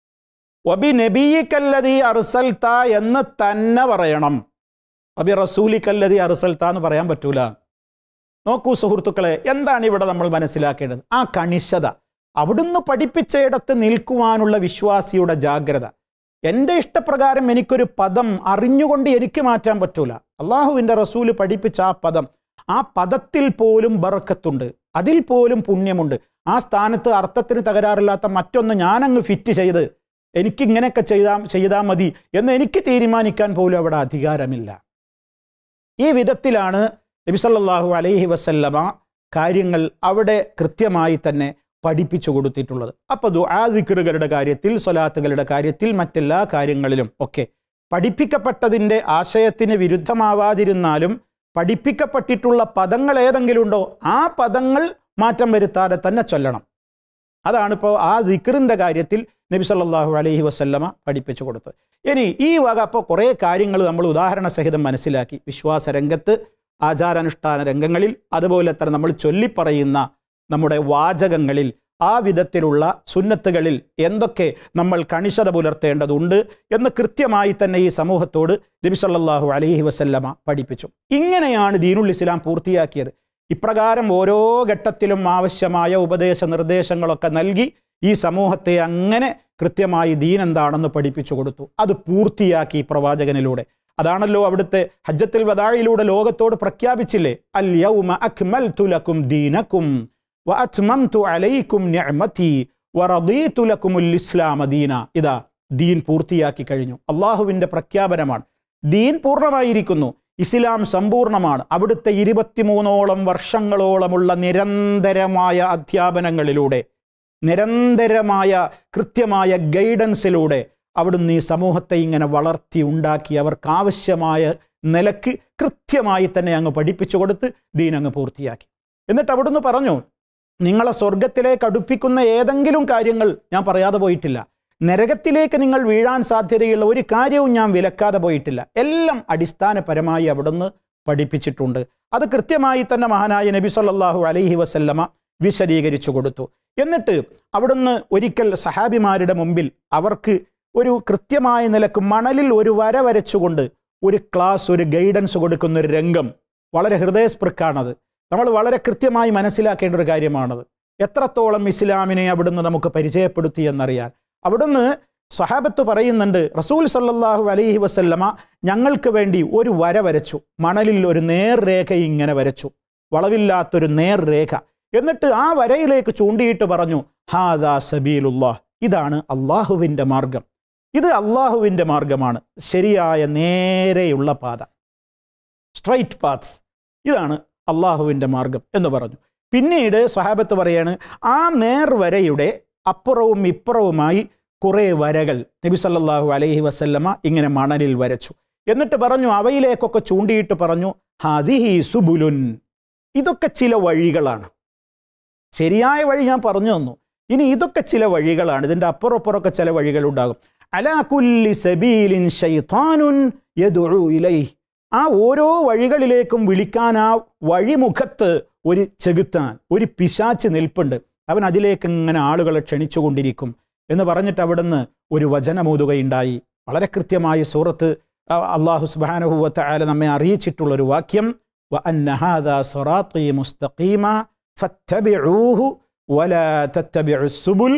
S2: വബി നബിയിക്കല്ലദീ അർസൽത എന്ന് തന്നെ പറയണം. വബി റസൂലിക്കല്ലദീ അർസൽത എന്ന് പറയാൻ പറ്റൂല. നോക്കൂ സുഹൃത്തുക്കളെ, എന്താണ് ഇവിടെ നമ്മൾ മനസ്സിലാക്കേണ്ടത്? ആ കണിശത, അവിടുന്ന് പഠിപ്പിച്ചയിടത്ത് നിൽക്കുവാനുള്ള വിശ്വാസിയുടെ ജാഗ്രത. എൻ്റെ ഇഷ്ടപ്രകാരം എനിക്കൊരു പദം അറിഞ്ഞുകൊണ്ട് എനിക്ക് മാറ്റാൻ പറ്റൂല. അള്ളാഹുവിൻ്റെ റസൂല് പഠിപ്പിച്ച ആ പദം, ആ പദത്തിൽ പോലും ബറക്കത്തുണ്ട്, അതിൽ പോലും പുണ്യമുണ്ട്. ആ സ്ഥാനത്ത് അർത്ഥത്തിന് തകരാറില്ലാത്ത മറ്റൊന്ന് ഞാനങ്ങ് ഫിറ്റ് ചെയ്ത് എനിക്കിങ്ങനെയൊക്കെ ചെയ്താൽ ചെയ്താൽ മതി എന്ന് എനിക്ക് തീരുമാനിക്കാൻ പോലും അവിടെ അധികാരമില്ല. ഈ വിധത്തിലാണ് നബി സല്ലല്ലാഹു അലൈഹി വസല്ലമ കാര്യങ്ങൾ അവിടെ കൃത്യമായി തന്നെ പഠിപ്പിച്ചു കൊടുത്തിട്ടുള്ളത്. അപ്പോൾ ദുആ ദിക്റുകളുടെ കാര്യത്തിൽ, സ്വലാത്തുകളുടെ കാര്യത്തിൽ, മറ്റെല്ലാ കാര്യങ്ങളിലും ഒക്കെ പഠിപ്പിക്കപ്പെട്ടതിൻ്റെ ആശയത്തിന് വിരുദ്ധമാവാതിരുന്നാലും പഠിപ്പിക്കപ്പെട്ടിട്ടുള്ള പദങ്ങൾ ഏതെങ്കിലും ഉണ്ടോ ആ പദങ്ങൾ മാറ്റം വരുത്താതെ തന്നെ ചൊല്ലണം. അതാണിപ്പോൾ ആ ദിക്റിൻ്റെ കാര്യത്തിൽ നബി സല്ലല്ലാഹു അലൈഹി വസല്ലമ പഠിപ്പിച്ചു കൊടുത്തത്. ഇനി ഈ വക അപ്പോൾ കുറേ കാര്യങ്ങൾ നമ്മൾ ഉദാഹരണ സഹിതം മനസ്സിലാക്കി. വിശ്വാസ രംഗത്ത്, ആചാരാനുഷ്ഠാന രംഗങ്ങളിൽ, അതുപോലെ തന്നെ നമ്മൾ ചൊല്ലിപ്പറയുന്ന നമ്മുടെ വാചകങ്ങളിൽ, ആ വിധത്തിലുള്ള സുന്നത്തുകളിൽ എന്തൊക്കെ നമ്മൾ കണിശത പുലർത്തേണ്ടതുണ്ട് എന്ന് കൃത്യമായി തന്നെ ഈ സമൂഹത്തോട് നബി സല്ലല്ലാഹു അലൈഹി വസല്ലമ പഠിപ്പിച്ചു. ഇങ്ങനെയാണ് ദീനുൽ ഇസ്ലാം പൂർത്തിയാക്കിയത്. ഇപ്രകാരം ഓരോ ഘട്ടത്തിലും ആവശ്യമായ ഉപദേശ നിർദ്ദേശങ്ങളൊക്കെ നൽകി ഈ സമൂഹത്തെ അങ്ങനെ കൃത്യമായി ദീൻ എന്താണെന്ന് പഠിപ്പിച്ചു കൊടുത്തു. അത് പൂർത്തിയാക്കി പ്രവാചകനിലൂടെ. അതാണല്ലോ അവിടുത്തെ ഹജ്ജത്തുൽ വദാഇലൂടെ ലോകത്തോട് പ്രഖ്യാപിച്ചില്ലേ, അൽ യൗമ അക്മൽതു ലക്കും ദീനക്കും വഅത്മംതു അലൈക്കും നിഅമതി വറദീതു ലക്കുമുൽ ഇസ്ലാമ ദീന. ഇതാ ദീൻ പൂർത്തിയാക്കി കഴിഞ്ഞു. അള്ളാഹുവിൻ്റെ പ്രഖ്യാപനമാണ്. ദീൻ പൂർണ്ണമായിരിക്കുന്നു, ഇസ്ലാം സമ്പൂർണ്ണമാണ്. അവിടുത്തെ ഇരുപത്തിമൂന്നോളം വർഷങ്ങളോളമുള്ള നിരന്തരമായ അധ്യാപനങ്ങളിലൂടെ, നിരന്തരമായ കൃത്യമായ ഗൈഡൻസിലൂടെ അവിടുന്ന് ഈ സമൂഹത്തെ ഇങ്ങനെ വളർത്തി ഉണ്ടാക്കി അവർക്കാവശ്യമായ നിലക്ക് കൃത്യമായി തന്നെ അങ്ങ് പഠിപ്പിച്ചു കൊടുത്ത് ദീൻ അങ്ങ് പൂർത്തിയാക്കി. എന്നിട്ട് അവിടുന്ന് പറഞ്ഞു, നിങ്ങളെ സ്വർഗത്തിലേക്ക് അടുപ്പിക്കുന്ന ഏതെങ്കിലും കാര്യങ്ങൾ ഞാൻ പറയാതെ പോയിട്ടില്ല. നരകത്തിലേക്ക് നിങ്ങൾ വീഴാൻ സാധ്യതയുള്ള ഒരു കാര്യവും ഞാൻ വിലക്കാതെ പോയിട്ടില്ല. എല്ലാം അടിസ്ഥാനപരമായി അവിടുന്ന് പഠിപ്പിച്ചിട്ടുണ്ട്. അത് കൃത്യമായി തന്നെ മഹാനായ നബി സല്ലല്ലാഹു അലൈഹി വസല്ലമ വിശദീകരിച്ചു കൊടുത്തു. എന്നിട്ട് അവിടുന്ന് ഒരിക്കൽ സഹാബിമാരുടെ മുമ്പിൽ അവർക്ക് ഒരു കൃത്യമായ നിലക്ക് മണലിൽ ഒരു വര വരച്ചുകൊണ്ട് ഒരു ക്ലാസ്, ഒരു ഗൈഡൻസ് കൊടുക്കുന്ന ഒരു രംഗം വളരെ ഹൃദയസ്പൃക്കാണത്. നമ്മൾ വളരെ കൃത്യമായി മനസ്സിലാക്കേണ്ട ഒരു കാര്യമാണത്. എത്രത്തോളം ഇസ്ലാമിനെ അവിടുന്ന് നമുക്ക് പരിചയപ്പെടുത്തി എന്നറിയാൻ. അവിടുന്ന് സ്വഹാബത്ത് പറയുന്നുണ്ട്, റസൂൽ സല്ലല്ലാഹു അലൈഹി വസല്ലമ ഞങ്ങൾക്ക് വേണ്ടി ഒരു വര വരച്ചു, മണലിൽ ഒരു നേർരേഖ ഇങ്ങനെ വരച്ചു, വളവില്ലാത്തൊരു നേർരേഖ. എന്നിട്ട് ആ വരയിലേക്ക് ചൂണ്ടിയിട്ട് പറഞ്ഞു, ഹാദാ സബീലുല്ലാഹ്, ഇതാണ് അള്ളാഹുവിൻ്റെ മാർഗം, ഇത് അള്ളാഹുവിൻ്റെ മാർഗമാണ്, ശരിയായ നേരെയുള്ള പാത, സ്ട്രൈറ്റ് പാത്ത്, ഇതാണ് അള്ളാഹുവിൻ്റെ മാർഗം എന്ന് പറഞ്ഞു. പിന്നീട് സ്വഹാബത്ത് പറയാണ്, ആ നേർവരയുടെ അപ്പുറവും ഇപ്പുറവുമായി കുറേ വരകൾ നബി സല്ലല്ലാഹു അലൈഹി വസല്ലമ ഇങ്ങനെ മണലിൽ വരച്ചു. എന്നിട്ട് പറഞ്ഞു, അവയിലേക്കൊക്കെ ചൂണ്ടിയിട്ട് പറഞ്ഞു, ഹാദിഹി സുബുലുൻ, ഇതൊക്കെ ചില വഴികളാണ്. ശരിയായ വഴി ഞാൻ പറഞ്ഞു തന്നു, ഇനി ഇതൊക്കെ ചില വഴികളാണ്, ഇതിൻ്റെ അപ്പുറപ്പുറമൊക്കെ ചില വഴികളുണ്ടാകും. അലാ കുല്ലി സബീലിൻ ശൈത്താനുൻ യദ്ഉ ഇലൈഹി, ആ ഓരോ വഴികളിലേക്കും വിളിക്കാൻ ആ വഴിമുഖത്ത് ഒരു ചെകുത്താൻ, ഒരു പിശാച്ച് നിൽപ്പുണ്ട്, അവൻ അതിലേക്ക് ഇങ്ങനെ ആളുകളെ ക്ഷണിച്ചുകൊണ്ടിരിക്കും എന്ന് പറഞ്ഞിട്ട് അവിടുന്ന് ഒരു വചനമോതുകയുണ്ടായി. വളരെ കൃത്യമായി സൂറത്ത് അല്ലാഹു സുബ്ഹാനഹു വ തആല നമ്മെ അറിയിച്ചിട്ടുള്ളൊരു വാക്യം, വ അന്ന ഹാദാ സിറാത്തി മുസ്തഖീമ ഫത്തബിഊഹു വലാ തത്തബിഉസ് സുബുൽ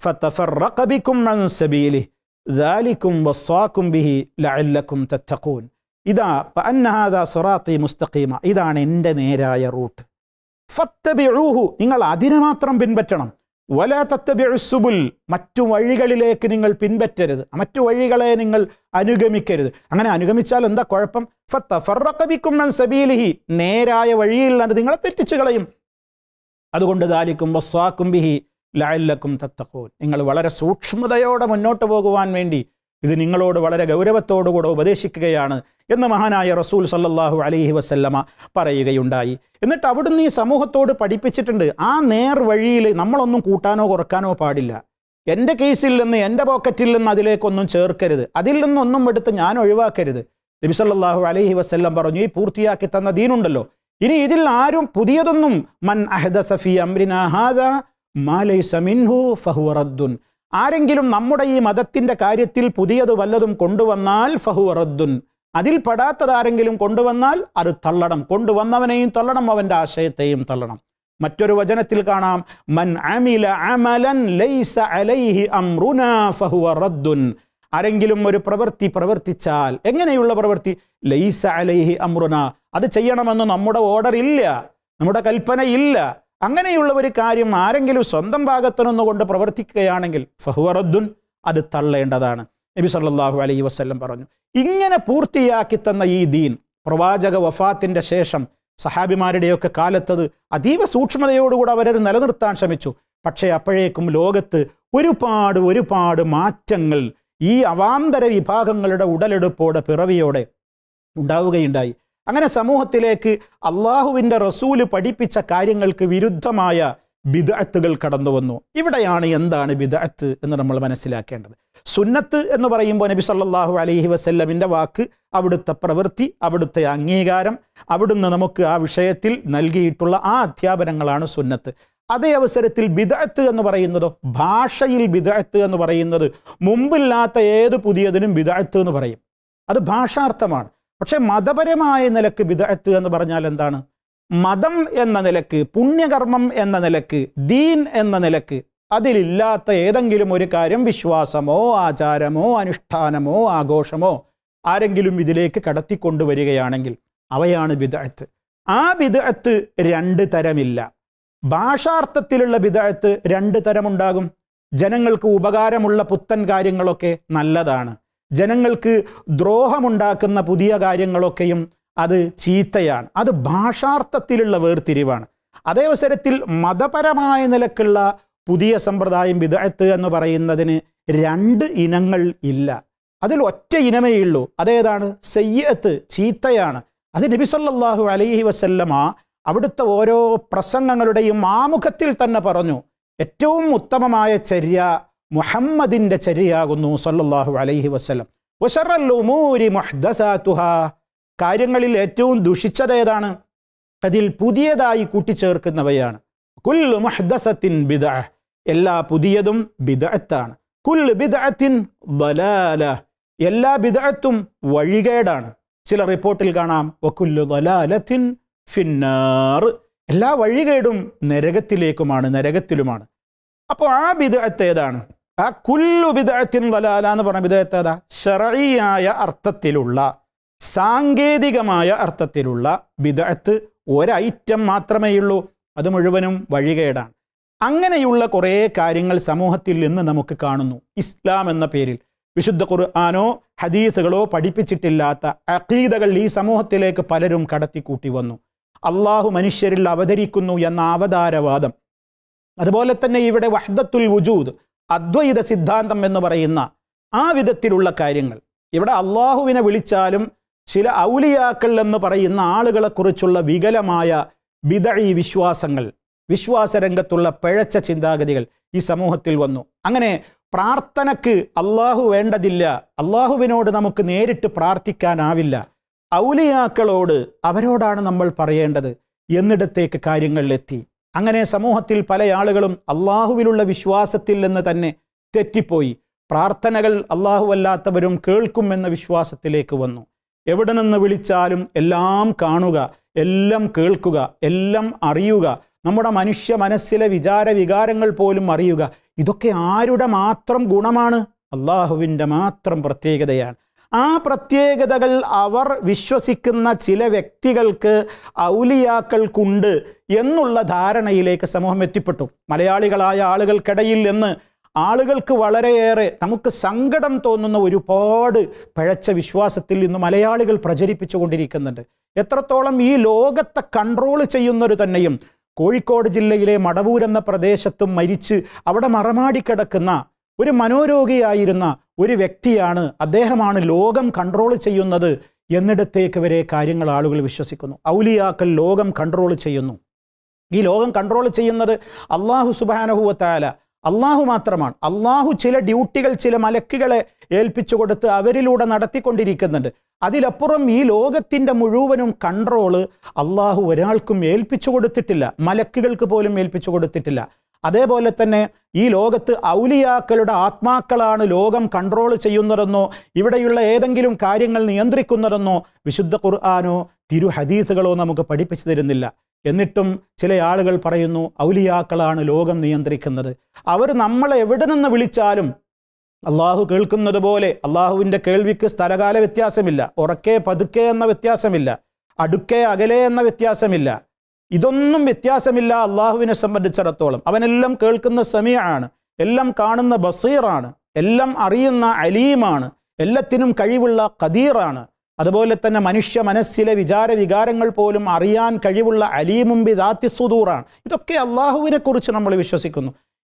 S2: ഫതഫറഖ ബികും അൻ സബീലിഹി ദാലികും വസ്സാകും ബിഹി ലഅല്ലകും തത്തഖൂൻ. ഇതാ വ അന്ന ഹാദാ സിറാത്തി മുസ്തഖീമ, ഇതാണ് എൻ്റെ നേരായ റൂട്ട്. ഫത്തബിഊഹു, നിങ്ങൾ അതിനെ മാത്രം പിൻപറ്റണം. വലാ തത്തബിഉസ് സുബുൽ, മറ്റു വഴികളിലേക്ക് നിങ്ങൾ പിൻപറ്റരുത്, മറ്റു വഴികളെ നിങ്ങൾ അനുഗമിക്കരുത്. അങ്ങനെ അനുഗമിച്ചാൽ എന്താ കുഴപ്പം? ഫതഫറഖ ബികും അൻ സബീലിഹി, നേരായ വഴിയിൽ നിന്ന് നിങ്ങളെ തെറ്റിച്ചു കളയും. അതുകൊണ്ട് ദാലികും വസ്സാകും ബിഹി ലഅല്ലകും തത്തഖൂൻ, നിങ്ങൾ വളരെ സൂക്ഷ്മതയോടെ മുന്നോട്ട് പോകുവാൻ വേണ്ടി ഇത് നിങ്ങളോട് വളരെ ഗൗരവത്തോടുകൂടെ ഉപദേശിക്കുകയാണ് എന്ന് മഹാനായ റസൂൽ സല്ലല്ലാഹു അലൈഹി വസല്ലമ പറയുകയുണ്ടായി. എന്നിട്ട് അവിടുന്ന് ഈ സമൂഹത്തോട് പഠിപ്പിച്ചിട്ടുണ്ട്, ആ നേർ വഴിയിൽ നമ്മളൊന്നും കൂട്ടാനോ കുറക്കാനോ പാടില്ല. എൻ്റെ കേസിൽ നിന്ന്, എൻ്റെ പോക്കറ്റിൽ നിന്ന് അതിലേക്കൊന്നും ചേർക്കരുത്, അതിൽ നിന്നൊന്നും എടുത്ത് ഞാൻ ഒഴിവാക്കരുത്. നബി സല്ലല്ലാഹു അലൈഹി വസല്ലം പറഞ്ഞു, ഈ പൂർത്തിയാക്കി തന്ന ദീനുണ്ടല്ലോ, ഇനി ഇതിൽ ആരും പുതിയതൊന്നും, മൻ അഹ്ദസ ഫീ അംരിനാ ഹാദാ മാ ലൈസ മിൻഹു ഫഹുവ റദ്ദുൻ, ആരെങ്കിലും നമ്മുടെ ഈ മതത്തിൻ്റെ കാര്യത്തിൽ പുതിയത് വല്ലതും കൊണ്ടുവന്നാൽ ഫഹുവ റദ്ദുൻ, അതിൽ പെടാത്തതാരെങ്കിലും കൊണ്ടുവന്നാൽ അത് തള്ളണം, കൊണ്ടുവന്നവനെയും തള്ളണം, അവൻ്റെ ആശയത്തെയും തള്ളണം. മറ്റൊരു വചനത്തിൽ കാണാം, മൻ അമില അമലൻ ലൈസ അലൈഹി അംറുനാ ഫഹുവ റദ്ദുൻ, ആരെങ്കിലും ഒരു പ്രവൃത്തി പ്രവർത്തിച്ചാൽ, എങ്ങനെയുള്ള പ്രവൃത്തി? ലൈസ അലൈഹി അംറുനാ, അത് ചെയ്യണമെന്ന് നമ്മുടെ ഓർഡർ ഇല്ല, നമ്മുടെ കൽപ്പന ഇല്ല, അങ്ങനെയുള്ള ഒരു കാര്യം ആരെങ്കിലും സ്വന്തം ഭാഗത്തുനിന്നുകൊണ്ട് പ്രവർത്തിക്കുകയാണെങ്കിൽ ഫഹുവ റദ്ദുൻ, അത് തള്ളേണ്ടതാണ്. നബി സല്ലല്ലാഹു അലൈഹി വസല്ലം പറഞ്ഞു. ഇങ്ങനെ പൂർത്തിയാക്കി തന്ന ഈ ദീൻ പ്രവാചക വഫാത്തിൻ്റെ ശേഷം സഹാബിമാരുടെയൊക്കെ കാലത്തത് അതീവ സൂക്ഷ്മതയോടുകൂടെ അവരത് നിലനിർത്താൻ ശ്രമിച്ചു. പക്ഷേ അപ്പോഴേക്കും ലോകത്ത് ഒരുപാട് ഒരുപാട് മാറ്റങ്ങൾ ഈ അവാന്തര വിഭാഗങ്ങളുടെ ഉടലെടുപ്പോടെ പിറവിയോടെ ഉണ്ടാവുകയുണ്ടായി. അങ്ങനെ സമൂഹത്തിലേക്ക് അള്ളാഹുവിൻ്റെ റസൂല് പഠിപ്പിച്ച കാര്യങ്ങൾക്ക് വിരുദ്ധമായ ബിദ്അത്തുകൾ കടന്നു വന്നു. ഇവിടെയാണ് എന്താണ് ബിദ്അത്ത് എന്ന് നമ്മൾ മനസ്സിലാക്കേണ്ടത്. സുന്നത്ത് എന്ന് പറയുമ്പോൾ നബി സല്ലല്ലാഹു അലൈഹി വസല്ലമിൻ്റെ വാക്ക്, അവിടുത്തെ പ്രവൃത്തി, അവിടുത്തെ അംഗീകാരം, അവിടുന്ന് നമുക്ക് ആ വിഷയത്തിൽ നൽകിയിട്ടുള്ള ആ അധ്യാപനങ്ങളാണ് സുന്നത്ത്. അതേ അവസരത്തിൽ ബിദ്അത്ത് എന്ന് പറയുന്നതോ, ഭാഷയിൽ ബിദ്അത്ത് എന്ന് പറയുന്നത് മുമ്പില്ലാത്ത ഏത് പുതിയതിനും ബിദ്അത്ത് എന്ന് പറയും. അത് ഭാഷാർത്ഥമാണ്. പക്ഷേ മതപരമായ നിലക്ക് ബിദ്അത്ത് എന്ന് പറഞ്ഞാൽ എന്താണ്? മതം എന്ന നിലക്ക്, പുണ്യകർമ്മം എന്ന നിലക്ക്, ദീൻ എന്ന നിലക്ക് അതിലില്ലാത്ത ഏതെങ്കിലും ഒരു കാര്യം, വിശ്വാസമോ ആചാരമോ അനുഷ്ഠാനമോ ആഘോഷമോ ആരെങ്കിലും ഇതിലേക്ക് കടത്തിക്കൊണ്ടുവരികയാണെങ്കിൽ അവയാണ് ബിദ്അത്ത്. ആ ബിദ്അത്ത് രണ്ട് തരമില്ല. ഭാഷാർത്ഥത്തിലുള്ള ബിദ്അത്ത് രണ്ട് തരമുണ്ടാകും. ജനങ്ങൾക്ക് ഉപകാരമുള്ള പുത്തൻ കാര്യങ്ങളൊക്കെ നല്ലതാണ്. ജനങ്ങൾക്ക് ദ്രോഹമുണ്ടാക്കുന്ന പുതിയ കാര്യങ്ങളൊക്കെയും അത് ചീത്തയാണ്. അത് ഭാഷാർത്ഥത്തിലുള്ള വേർതിരിവാണ്. അതേ അവസരത്തിൽ മതപരമായ നിലക്കുള്ള പുതിയ സമ്പ്രദായം ബിദ്അത്ത് എന്ന് പറയുന്നതിന് രണ്ട് ഇനങ്ങൾ ഇല്ല. അതിൽ ഒറ്റ ഇനമേ ഉള്ളൂ. അതേതാണ്? സയ്യിഅത്ത്, ചീത്തയാണ്. അത് നബി സല്ലല്ലാഹു അലൈഹി വസല്ലമ അവിടുത്തെ ഓരോ പ്രസംഗങ്ങളുടെയും ആമുഖത്തിൽ തന്നെ പറഞ്ഞു, ഏറ്റവും ഉത്തമമായ ചര്യ മുഹമ്മദിൻ്റെ ചര്യയാകുന്നു സല്ലല്ലാഹു അലൈഹി വസല്ലം. വശറൽ ഉമൂരി മുഹ്ദസാതുഹാ, കാര്യങ്ങളിൽ ഏറ്റവും ദുഷിച്ചതേതാണ്? അതിൽ പുതിയതായി കൂട്ടിച്ചേർക്കുന്നവയാണ്. കുല്ലു മുഹ്ദസത്തിൻ ബിദ്അ, എല്ലാ പുതിയതും ബിദ്അത്താണ്. കുല്ലു ബിദ്അത്തിൻ ദലാല, എല്ലാ ബിദ്അത്തും വഴികേടാണ്. ചില റിപ്പോർട്ടിൽ കാണാം വകുല്ലു ദലാലത്തിൻ ഫിന്നാർ, എല്ലാ വഴികേടും നരകത്തിലേക്കുമാണ്, നരകത്തിലുമാണ്. അപ്പോൾ ആ ബിദ്അത്ത് ഏതാണ്? ആ കുല്ലു ബിദ്അത്തിൻ ദലാല എന്ന് പറഞ്ഞ ബിദ്അത്ത് ഏതാ? ശർഈയായ അർത്ഥത്തിലുള്ള, സാങ്കേതികമായ അർത്ഥത്തിലുള്ള ബിദ്അത്ത് ഒരൈറ്റം മാത്രമേ ഉള്ളൂ. അത് മുഴുവനും വഴികേടാണ്. അങ്ങനെയുള്ള കുറേ കാര്യങ്ങൾ സമൂഹത്തിൽ നിന്ന് നമുക്ക് കാണുന്നു. ഇസ്ലാം എന്ന പേരിൽ വിശുദ്ധ ഖുർആനോ ഹദീസുകളോ പഠിപ്പിച്ചിട്ടില്ലാത്ത അഖീദകൾ ഈ സമൂഹത്തിലേക്ക് പലരും കടത്തിക്കൂട്ടി വന്നു. അള്ളാഹു മനുഷ്യരിൽ അവതരിക്കുന്നു എന്ന അവതാരവാദം, അതുപോലെ തന്നെ ഇവിടെ വഹ്ദത്തുൽ വുജൂദ്, അദ്വൈത സിദ്ധാന്തം എന്ന് പറയുന്ന ആ വിധത്തിലുള്ള കാര്യങ്ങൾ. ഇവിടെ അള്ളാഹുവിനെ വിളിച്ചാലും ചില ഔലിയാക്കൾ എന്ന് പറയുന്ന ആളുകളെക്കുറിച്ചുള്ള വികലമായ ബിദഈ വിശ്വാസങ്ങൾ, വിശ്വാസരംഗത്തുള്ള പിഴച്ച ചിന്താഗതികൾ ഈ സമൂഹത്തിൽ വന്നു. അങ്ങനെ പ്രാർത്ഥനയ്ക്ക് അള്ളാഹു വേണ്ടതില്ല, അള്ളാഹുവിനോട് നമുക്ക് നേരിട്ട് പ്രാർത്ഥിക്കാനാവില്ല, ഔലിയാക്കളോട് അവരോടാണ് നമ്മൾ പറയേണ്ടത് എന്നിടത്തേക്ക് കാര്യങ്ങളിലെത്തി. അങ്ങനെ സമൂഹത്തിൽ പല ആളുകളും അള്ളാഹുവിലുള്ള വിശ്വാസത്തിൽ നിന്ന് തന്നെ തെറ്റിപ്പോയി. പ്രാർത്ഥനകൾ അള്ളാഹുവല്ലാത്തവരും കേൾക്കുമെന്ന വിശ്വാസത്തിലേക്ക് വന്നു. എവിടെ നിന്ന് വിളിച്ചാലും എല്ലാം കാണുക, എല്ലാം കേൾക്കുക, എല്ലാം അറിയുക, നമ്മുടെ മനുഷ്യ മനസ്സിലെ വിചാര വികാരങ്ങൾ പോലും അറിയുക. ഇതൊക്കെ ആരുടെ മാത്രം ഗുണമാണ്? അള്ളാഹുവിൻ്റെ മാത്രം പ്രത്യേകതയാണ്. ആ പ്രത്യേകതകൾ അവർ വിശ്വസിക്കുന്ന ചില വ്യക്തികൾക്ക്, ഔലിയാക്കൾക്കുണ്ട് എന്നുള്ള ധാരണയിലേക്ക് സമൂഹം എത്തിപ്പെട്ടു. മലയാളികളായ ആളുകൾക്കിടയിൽ എന്ന് ആളുകൾക്ക് വളരെയേറെ നമുക്ക് സങ്കടം തോന്നുന്ന ഒരുപാട് പഴച്ച വിശ്വാസത്തിൽ ഇന്ന് മലയാളികൾ പ്രചരിപ്പിച്ചു കൊണ്ടിരിക്കുന്നുണ്ട്. എത്രത്തോളം ഈ ലോകത്തെ കൺട്രോൾ ചെയ്യുന്നവർ തന്നെയും കോഴിക്കോട് ജില്ലയിലെ മടവൂർ എന്ന പ്രദേശത്തും മരിച്ച് അവിടെ മറമാടിക്കിടക്കുന്ന ഒരു മനോരോഗിയായിരുന്ന ഒരു വ്യക്തിയാണ്, അദ്ദേഹമാണ് ലോകം കൺട്രോൾ ചെയ്യുന്നത് എന്നിടത്തേക്ക് വരെ കാര്യങ്ങൾ ആളുകൾ വിശ്വസിക്കുന്നു. ഔലിയാക്കൾ ലോകം കൺട്രോൾ ചെയ്യുന്നു. ഈ ലോകം കൺട്രോൾ ചെയ്യുന്നത് അള്ളാഹു സുബ്ഹാനഹു വ തആല, അള്ളാഹു മാത്രമാണ്. അള്ളാഹു ചില ഡ്യൂട്ടികൾ ചില മലക്കുകളെ ഏൽപ്പിച്ചു കൊടുത്ത് അവരിലൂടെ നടത്തിക്കൊണ്ടിരിക്കുന്നുണ്ട്. അതിലപ്പുറം ഈ ലോകത്തിൻ്റെ മുഴുവനും കൺട്രോള് അള്ളാഹു ഒരാൾക്കും ഏൽപ്പിച്ചു കൊടുത്തിട്ടില്ല, മലക്കുകൾക്ക് പോലും ഏൽപ്പിച്ചു കൊടുത്തിട്ടില്ല. അതേപോലെ തന്നെ ഈ ലോകത്ത് ഔലിയാക്കളുടെ ആത്മാക്കളാണ് ലോകം കൺട്രോൾ ചെയ്യുന്നതെന്നോ ഇവിടെയുള്ള ഏതെങ്കിലും കാര്യങ്ങൾ നിയന്ത്രിക്കുന്നതെന്നോ വിശുദ്ധ ഖുർആനോ തിരു ഹദീസുകളോ നമുക്ക് പഠിപ്പിച്ചു തരുന്നില്ല. എന്നിട്ടും ചില ആളുകൾ പറയുന്നു ഔലിയാക്കളാണ് ലോകം നിയന്ത്രിക്കുന്നത്. അവർ നമ്മളെ എവിടെ നിന്ന് വിളിച്ചാലും അള്ളാഹു കേൾക്കുന്നത് പോലെ, അള്ളാഹുവിൻ്റെ കേൾവിക്ക് സ്ഥലകാല വ്യത്യാസമില്ല, ഉറക്കെ പതുക്കെ എന്ന വ്യത്യാസമില്ല, അടുക്കെ അകലെ എന്ന വ്യത്യാസമില്ല, ഇതൊന്നും വ്യത്യാസമില്ല. അള്ളാഹുവിനെ സംബന്ധിച്ചിടത്തോളം അവനെല്ലാം കേൾക്കുന്ന സമീഅാണ്, എല്ലാം കാണുന്ന ബസീറാണ്, എല്ലാം അറിയുന്ന അലീമാണ്, എല്ലാത്തിനും കഴിവുള്ള ഖദീറാണ്. അതുപോലെ തന്നെ മനുഷ്യ മനസ്സിലെ വിചാര വികാരങ്ങൾ പോലും അറിയാൻ കഴിവുള്ള അലീമും ബിദാത്തി സുദൂറാണ്. ഇതൊക്കെ അള്ളാഹുവിനെ കുറിച്ച് നമ്മൾ വിശ്വസിക്കുന്നു.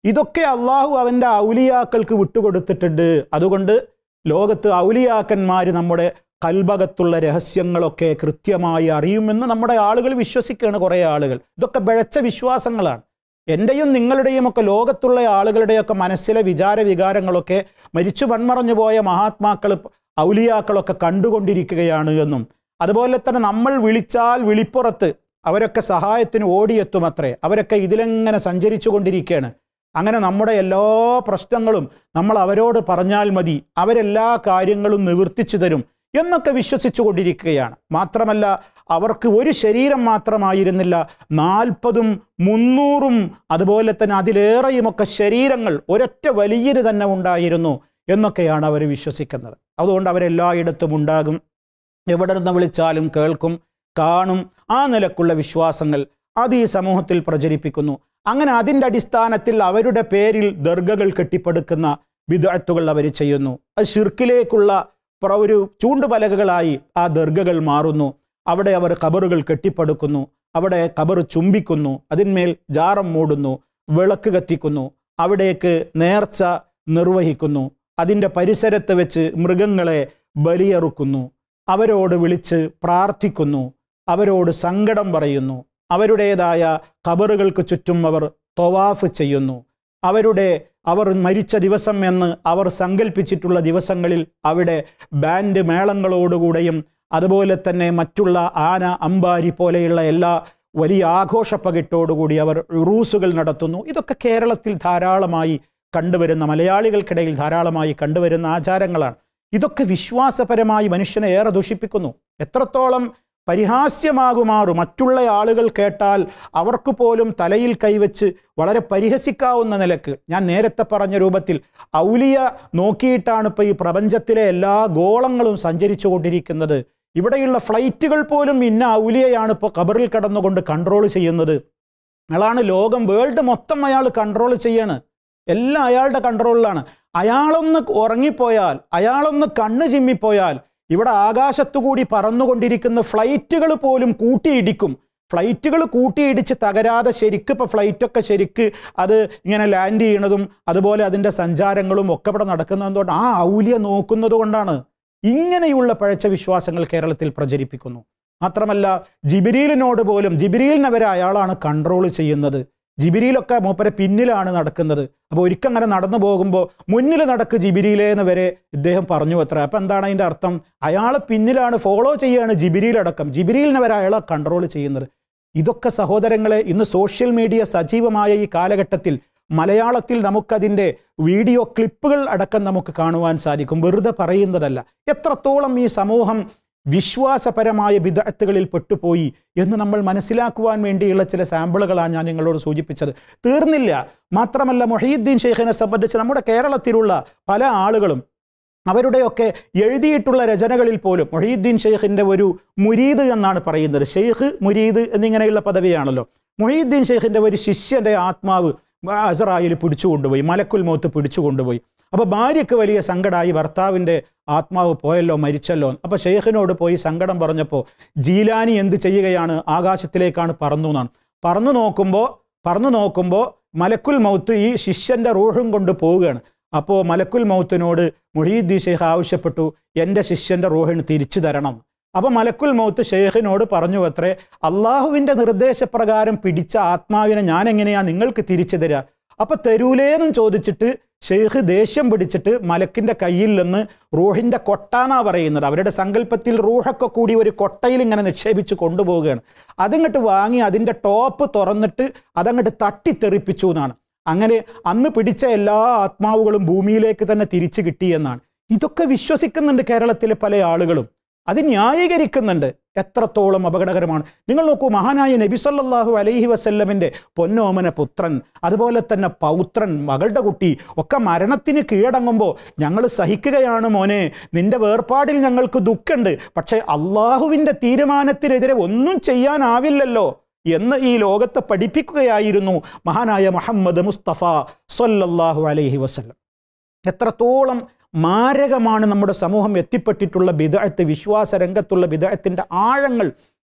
S2: ഇതൊക്കെ അള്ളാഹു അവൻ്റെ ഔലിയാക്കൾക്ക് വിട്ടുകൊടുത്തിട്ടുണ്ട്. അതുകൊണ്ട് ലോകത്ത് ഔലിയാക്കന്മാർ നമ്മുടെ കൽബകത്തുള്ള രഹസ്യങ്ങളൊക്കെ കൃത്യമായി അറിയുമെന്ന് നമ്മുടെ ആളുകൾ വിശ്വസിക്കുകയാണ്. കുറേ ആളുകൾ ഇതൊക്കെ പിഴച്ച വിശ്വാസങ്ങളാണ്. എൻ്റെയും നിങ്ങളുടെയും ഒക്കെ ലോകത്തുള്ള ആളുകളുടെയൊക്കെ മനസ്സിലെ വിചാര വികാരങ്ങളൊക്കെ മരിച്ചു മൺമറഞ്ഞു പോയ മഹാത്മാക്കൾ ഔലിയാക്കളൊക്കെ കണ്ടുകൊണ്ടിരിക്കുകയാണ് എന്നും, അതുപോലെ തന്നെ നമ്മൾ വിളിച്ചാൽ വിളിപ്പുറത്ത് അവരൊക്കെ സഹായത്തിന് ഓടിയെത്തുമത്രേ. അവരൊക്കെ ഇതിലെങ്ങനെ സഞ്ചരിച്ചു കൊണ്ടിരിക്കുകയാണ്. അങ്ങനെ നമ്മുടെ എല്ലാ പ്രശ്നങ്ങളും നമ്മൾ അവരോട് പറഞ്ഞാൽ മതി, അവരെല്ലാ കാര്യങ്ങളും നിവർത്തിച്ചു തരും എന്നൊക്കെ വിശ്വസിച്ചു കൊണ്ടിരിക്കുകയാണ്. മാത്രമല്ല അവർക്ക് ഒരു ശരീരം മാത്രമായിരുന്നില്ല, നാൽപ്പതും മുന്നൂറും അതുപോലെ തന്നെ അതിലേറെയുമൊക്കെ ശരീരങ്ങൾ ഒരൊറ്റ വലിയന് തന്നെ ഉണ്ടായിരുന്നു എന്നൊക്കെയാണ് അവർ വിശ്വസിക്കുന്നത്. അതുകൊണ്ട് അവരെല്ലായിടത്തും ഉണ്ടാകും, എവിടെ നിന്ന് വിളിച്ചാലും കേൾക്കും, കാണും. ആ നിലക്കുള്ള വിശ്വാസങ്ങൾ അത് ഈ സമൂഹത്തിൽ പ്രചരിപ്പിക്കുന്നു. അങ്ങനെ അതിൻ്റെ അടിസ്ഥാനത്തിൽ അവരുടെ പേരിൽ ദർഗകൾ കെട്ടിപ്പടുക്കുന്ന ബിദ്അത്തുകൾ അവർ ചെയ്യുന്നു. അത് ശിർക്കിലേക്കുള്ള ഒരു ചൂണ്ടുപലകകളായി ആ ദർഗകൾ മാറുന്നു. അവിടെ അവർ ഖബറുകൾ കെട്ടിപ്പടുക്കുന്നു, അവിടെ ഖബർ ചുംബിക്കുന്നു, അതിന്മേൽ ജാറം മൂടുന്നു, വിളക്ക് കത്തിക്കുന്നു, അവിടേക്ക് നേർച്ച നിർവഹിക്കുന്നു, അതിൻ്റെ പരിസരത്ത് വെച്ച് മൃഗങ്ങളെ ബലിയറുക്കുന്നു, അവരോട് വിളിച്ച് പ്രാർത്ഥിക്കുന്നു, അവരോട് സങ്കടം പറയുന്നു, അവരുടേതായ ഖബറുകൾക്ക് ചുറ്റും അവർ തൊവാഫ് ചെയ്യുന്നു. അവരുടെ അവർ മരിച്ച ദിവസം എന്ന് അവർ സങ്കല്പിച്ചിട്ടുള്ള ദിവസങ്ങളിൽ അവിടെ ബാൻഡ് മേളങ്ങളോടുകൂടെയും അതുപോലെ തന്നെ മറ്റുള്ള ആന അമ്പാരി പോലെയുള്ള എല്ലാ വലിയ ആഘോഷപ്പകിട്ടോടുകൂടി അവർ ഉറൂസുകൾ നടത്തുന്നു. ഇതൊക്കെ കേരളത്തിൽ ധാരാളമായി കണ്ടുവരുന്ന, മലയാളികൾക്കിടയിൽ ധാരാളമായി കണ്ടുവരുന്ന ആചാരങ്ങളാണ്. ഇതൊക്കെ വിശ്വാസപരമായി മനുഷ്യനെ ഏറെ ദുഷിപ്പിക്കുന്നു. എത്രത്തോളം പരിഹാസ്യമാകുമാറും മറ്റുള്ള ആളുകൾ കേട്ടാൽ അവർക്ക് പോലും തലയിൽ കൈവച്ച് വളരെ പരിഹസിക്കാവുന്ന നിലക്ക്, ഞാൻ നേരത്തെ പറഞ്ഞ രൂപത്തിൽ ഔലിയ നോക്കിയിട്ടാണ് ഇപ്പോൾ ഈ പ്രപഞ്ചത്തിലെ എല്ലാ ഗോളങ്ങളും സഞ്ചരിച്ചു കൊണ്ടിരിക്കുന്നത്. ഇവിടെയുള്ള ഫ്ലൈറ്റുകൾ പോലും ഇന്ന ഔലിയയാണ് ഇപ്പോൾ ഖബറിൽ കിടന്നുകൊണ്ട് കൺട്രോൾ ചെയ്യുന്നത്. അയാളാണ് ലോകം, വേൾഡ് മൊത്തം അയാൾ കൺട്രോൾ ചെയ്യാണ്. എല്ലാം അയാളുടെ കൺട്രോളിലാണ്. അയാളൊന്ന് ഉറങ്ങിപ്പോയാൽ, അയാളൊന്ന് കണ്ണ് ചിമ്മിപ്പോയാൽ ഇവിടെ ആകാശത്തുകൂടി പറന്നുകൊണ്ടിരിക്കുന്ന ഫ്ലൈറ്റുകൾ പോലും കൂട്ടിയിടിക്കും. ഫ്ലൈറ്റുകൾ കൂട്ടിയിടിച്ച് തകരാതെ ശരിക്ക് ഇപ്പോൾ ഫ്ലൈറ്റൊക്കെ ശരിക്ക് അത് ഇങ്ങനെ ലാൻഡ് ചെയ്യണതും അതുപോലെ അതിൻ്റെ സഞ്ചാരങ്ങളും ഒക്കെ ഇവിടെ നടക്കുന്നതുകൊണ്ട് ആ ഔലിയ നോക്കുന്നത് കൊണ്ടാണ്. ഇങ്ങനെയുള്ള പഴച്ച വിശ്വാസങ്ങൾ കേരളത്തിൽ പ്രചരിപ്പിക്കുന്നു. മാത്രമല്ല ജിബ്രീലിനോട് പോലും, ജിബ്രീലിനവരെ അയാളാണ് കൺട്രോൾ ചെയ്യുന്നത്. ജിബ്രീലൊക്കെ മൂപ്പരെ പിന്നിലാണ് നടക്കുന്നത്. അപ്പോൾ ഒരിക്കൽ അങ്ങനെ നടന്നു പോകുമ്പോൾ മുന്നിൽ നടക്ക് ജിബ്രീലേ എന്ന് വരെ ഇദ്ദേഹം പറഞ്ഞു അത്ര. അപ്പം എന്താണ് അതിൻ്റെ അർത്ഥം? അയാളെ പിന്നിലാണ്, ഫോളോ ചെയ്യുകയാണ് ജിബ്രീലടക്കം. ജിബ്രീലിനവരെ അയാളെ കൺട്രോൾ ചെയ്യുന്നത്. ഇതൊക്കെ സഹോദരങ്ങളെ ഇന്ന് സോഷ്യൽ മീഡിയ സജീവമായ ഈ കാലഘട്ടത്തിൽ മലയാളത്തിൽ നമുക്കതിൻ്റെ വീഡിയോ ക്ലിപ്പുകൾ അടക്കം നമുക്ക് കാണുവാൻ സാധിക്കും. വെറുതെ പറയുന്നതല്ല. എത്രത്തോളം ഈ സമൂഹം വിശ്വാസപരമായ ബിദ്അത്തുകളിൽ പെട്ടുപോയി എന്ന് നമ്മൾ മനസ്സിലാക്കുവാൻ വേണ്ടിയുള്ള ചില സാമ്പിളുകളാണ് ഞാൻ നിങ്ങളോട് സൂചിപ്പിച്ചത്. തീർന്നില്ല. മാത്രമല്ല മുഹീദ്ദീൻ ഷെയ്ഖിനെ സംബന്ധിച്ച് നമ്മുടെ കേരളത്തിലുള്ള പല ആളുകളും അവരുടെയൊക്കെ എഴുതിയിട്ടുള്ള രചനകളിൽ പോലും മുഹീദ്ദീൻ ഷെയ്ഖിൻ്റെ ഒരു മുരീദ് എന്നാണ് പറയുന്നത്. ഷെയ്ഖ്, മുരീദ് എന്നിങ്ങനെയുള്ള പദവിയാണല്ലോ. മുഹീദ്ദീൻ ഷെയ്ഖിൻ്റെ ഒരു ശിഷ്യൻ്റെ ആത്മാവ് അസ്റായിൽ പിടിച്ചുകൊണ്ടുപോയി, മലക്കുൽ മൗത്ത് പിടിച്ചുകൊണ്ടുപോയി. അപ്പോൾ ഭാര്യയ്ക്ക് വലിയ സങ്കടമായി, ഭർത്താവിൻ്റെ ആത്മാവ് പോയല്ലോ, മരിച്ചല്ലോ. അപ്പോൾ ഷെയ്ഖിനോട് പോയി സങ്കടം പറഞ്ഞപ്പോൾ ജീലാനി എന്ത് ചെയ്യുകയാണ്? ആകാശത്തിലേക്കാണ് പറന്നു എന്നാണ്. പറന്നു നോക്കുമ്പോൾ പറന്നു നോക്കുമ്പോൾ മലക്കുൽ മൗത്ത് ഈ ശിഷ്യൻ്റെ റൂഹും കൊണ്ട് പോവുകയാണ്. അപ്പോൾ മലക്കുൽ മൗത്തിനോട് മുഹീദ്ദീൻ ഷെയ്ഖ് ആവശ്യപ്പെട്ടു, എൻ്റെ ശിഷ്യൻ്റെ റൂഹിന് തിരിച്ചു തരണം. അപ്പോൾ മലക്കുൽ മൗത്ത് ഷെയ്ഖിനോട് പറഞ്ഞു അത്രേ, അള്ളാഹുവിൻ്റെ നിർദ്ദേശപ്രകാരം പിടിച്ച ആത്മാവിനെ ഞാൻ എങ്ങനെയാണ് നിങ്ങൾക്ക് തിരിച്ചു തരിക? അപ്പോൾ തരൂലേന്നും ചോദിച്ചിട്ട് ഷെയ്ഖ് ദേഷ്യം പിടിച്ചിട്ട് മലക്കിൻ്റെ കയ്യിൽ നിന്ന് റൂഹിൻ്റെ കൊട്ടാന്നാ പറയുന്നത്. അവരുടെ സങ്കല്പത്തിൽ റൂഹൊക്കെ കൂടി ഒരു കൊട്ടയിൽ ഇങ്ങനെ നിക്ഷേപിച്ച് കൊണ്ടുപോവുകയാണ്. അതിങ്ങോട്ട് വാങ്ങി അതിൻ്റെ ടോപ്പ് തുറന്നിട്ട് അതങ്ങോട്ട് തട്ടിത്തെറിപ്പിച്ചു എന്നാണ്. അങ്ങനെ അന്ന് പിടിച്ച എല്ലാ ആത്മാവുകളും ഭൂമിയിലേക്ക് തന്നെ തിരിച്ചു കിട്ടിയെന്നാണ്. ഇതൊക്കെ വിശ്വസിക്കുന്നുണ്ട് കേരളത്തിലെ പല ആളുകളും, അത് ന്യായീകരിക്കുന്നുണ്ട്. എത്രത്തോളം അപകടകരമാണ്. നിങ്ങൾ നോക്കൂ, മഹാനായ നബി സല്ലല്ലാഹു അലൈഹി വസല്ലമിൻ്റെ പൊന്നോമന പുത്രൻ, അതുപോലെ തന്നെ പൗത്രൻ, മകളുടെ കുട്ടി ഒക്കെ മരണത്തിന് കീഴടങ്ങുമ്പോൾ ഞങ്ങൾ സഹിക്കുകയാണ് മോനെ, നിന്റെ വേർപാടിൽ ഞങ്ങൾക്ക് ദുഃഖമുണ്ട്, പക്ഷേ അള്ളാഹുവിൻ്റെ തീരുമാനത്തിനെതിരെ ഒന്നും ചെയ്യാനാവില്ലല്ലോ എന്ന് ഈ ലോകത്തെ പഠിപ്പിക്കുകയായിരുന്നു മഹാനായ മുഹമ്മദ് മുസ്തഫ സല്ലല്ലാഹു അലൈഹി വസല്ലം. എത്രത്തോളം മാരകമാണ് നമ്മുടെ സമൂഹം എത്തിപ്പെട്ടിട്ടുള്ള ബിദ്അത്ത്, വിശ്വാസ രംഗത്തുള്ള ബിദ്അത്തിൻ്റെ ആഴങ്ങൾ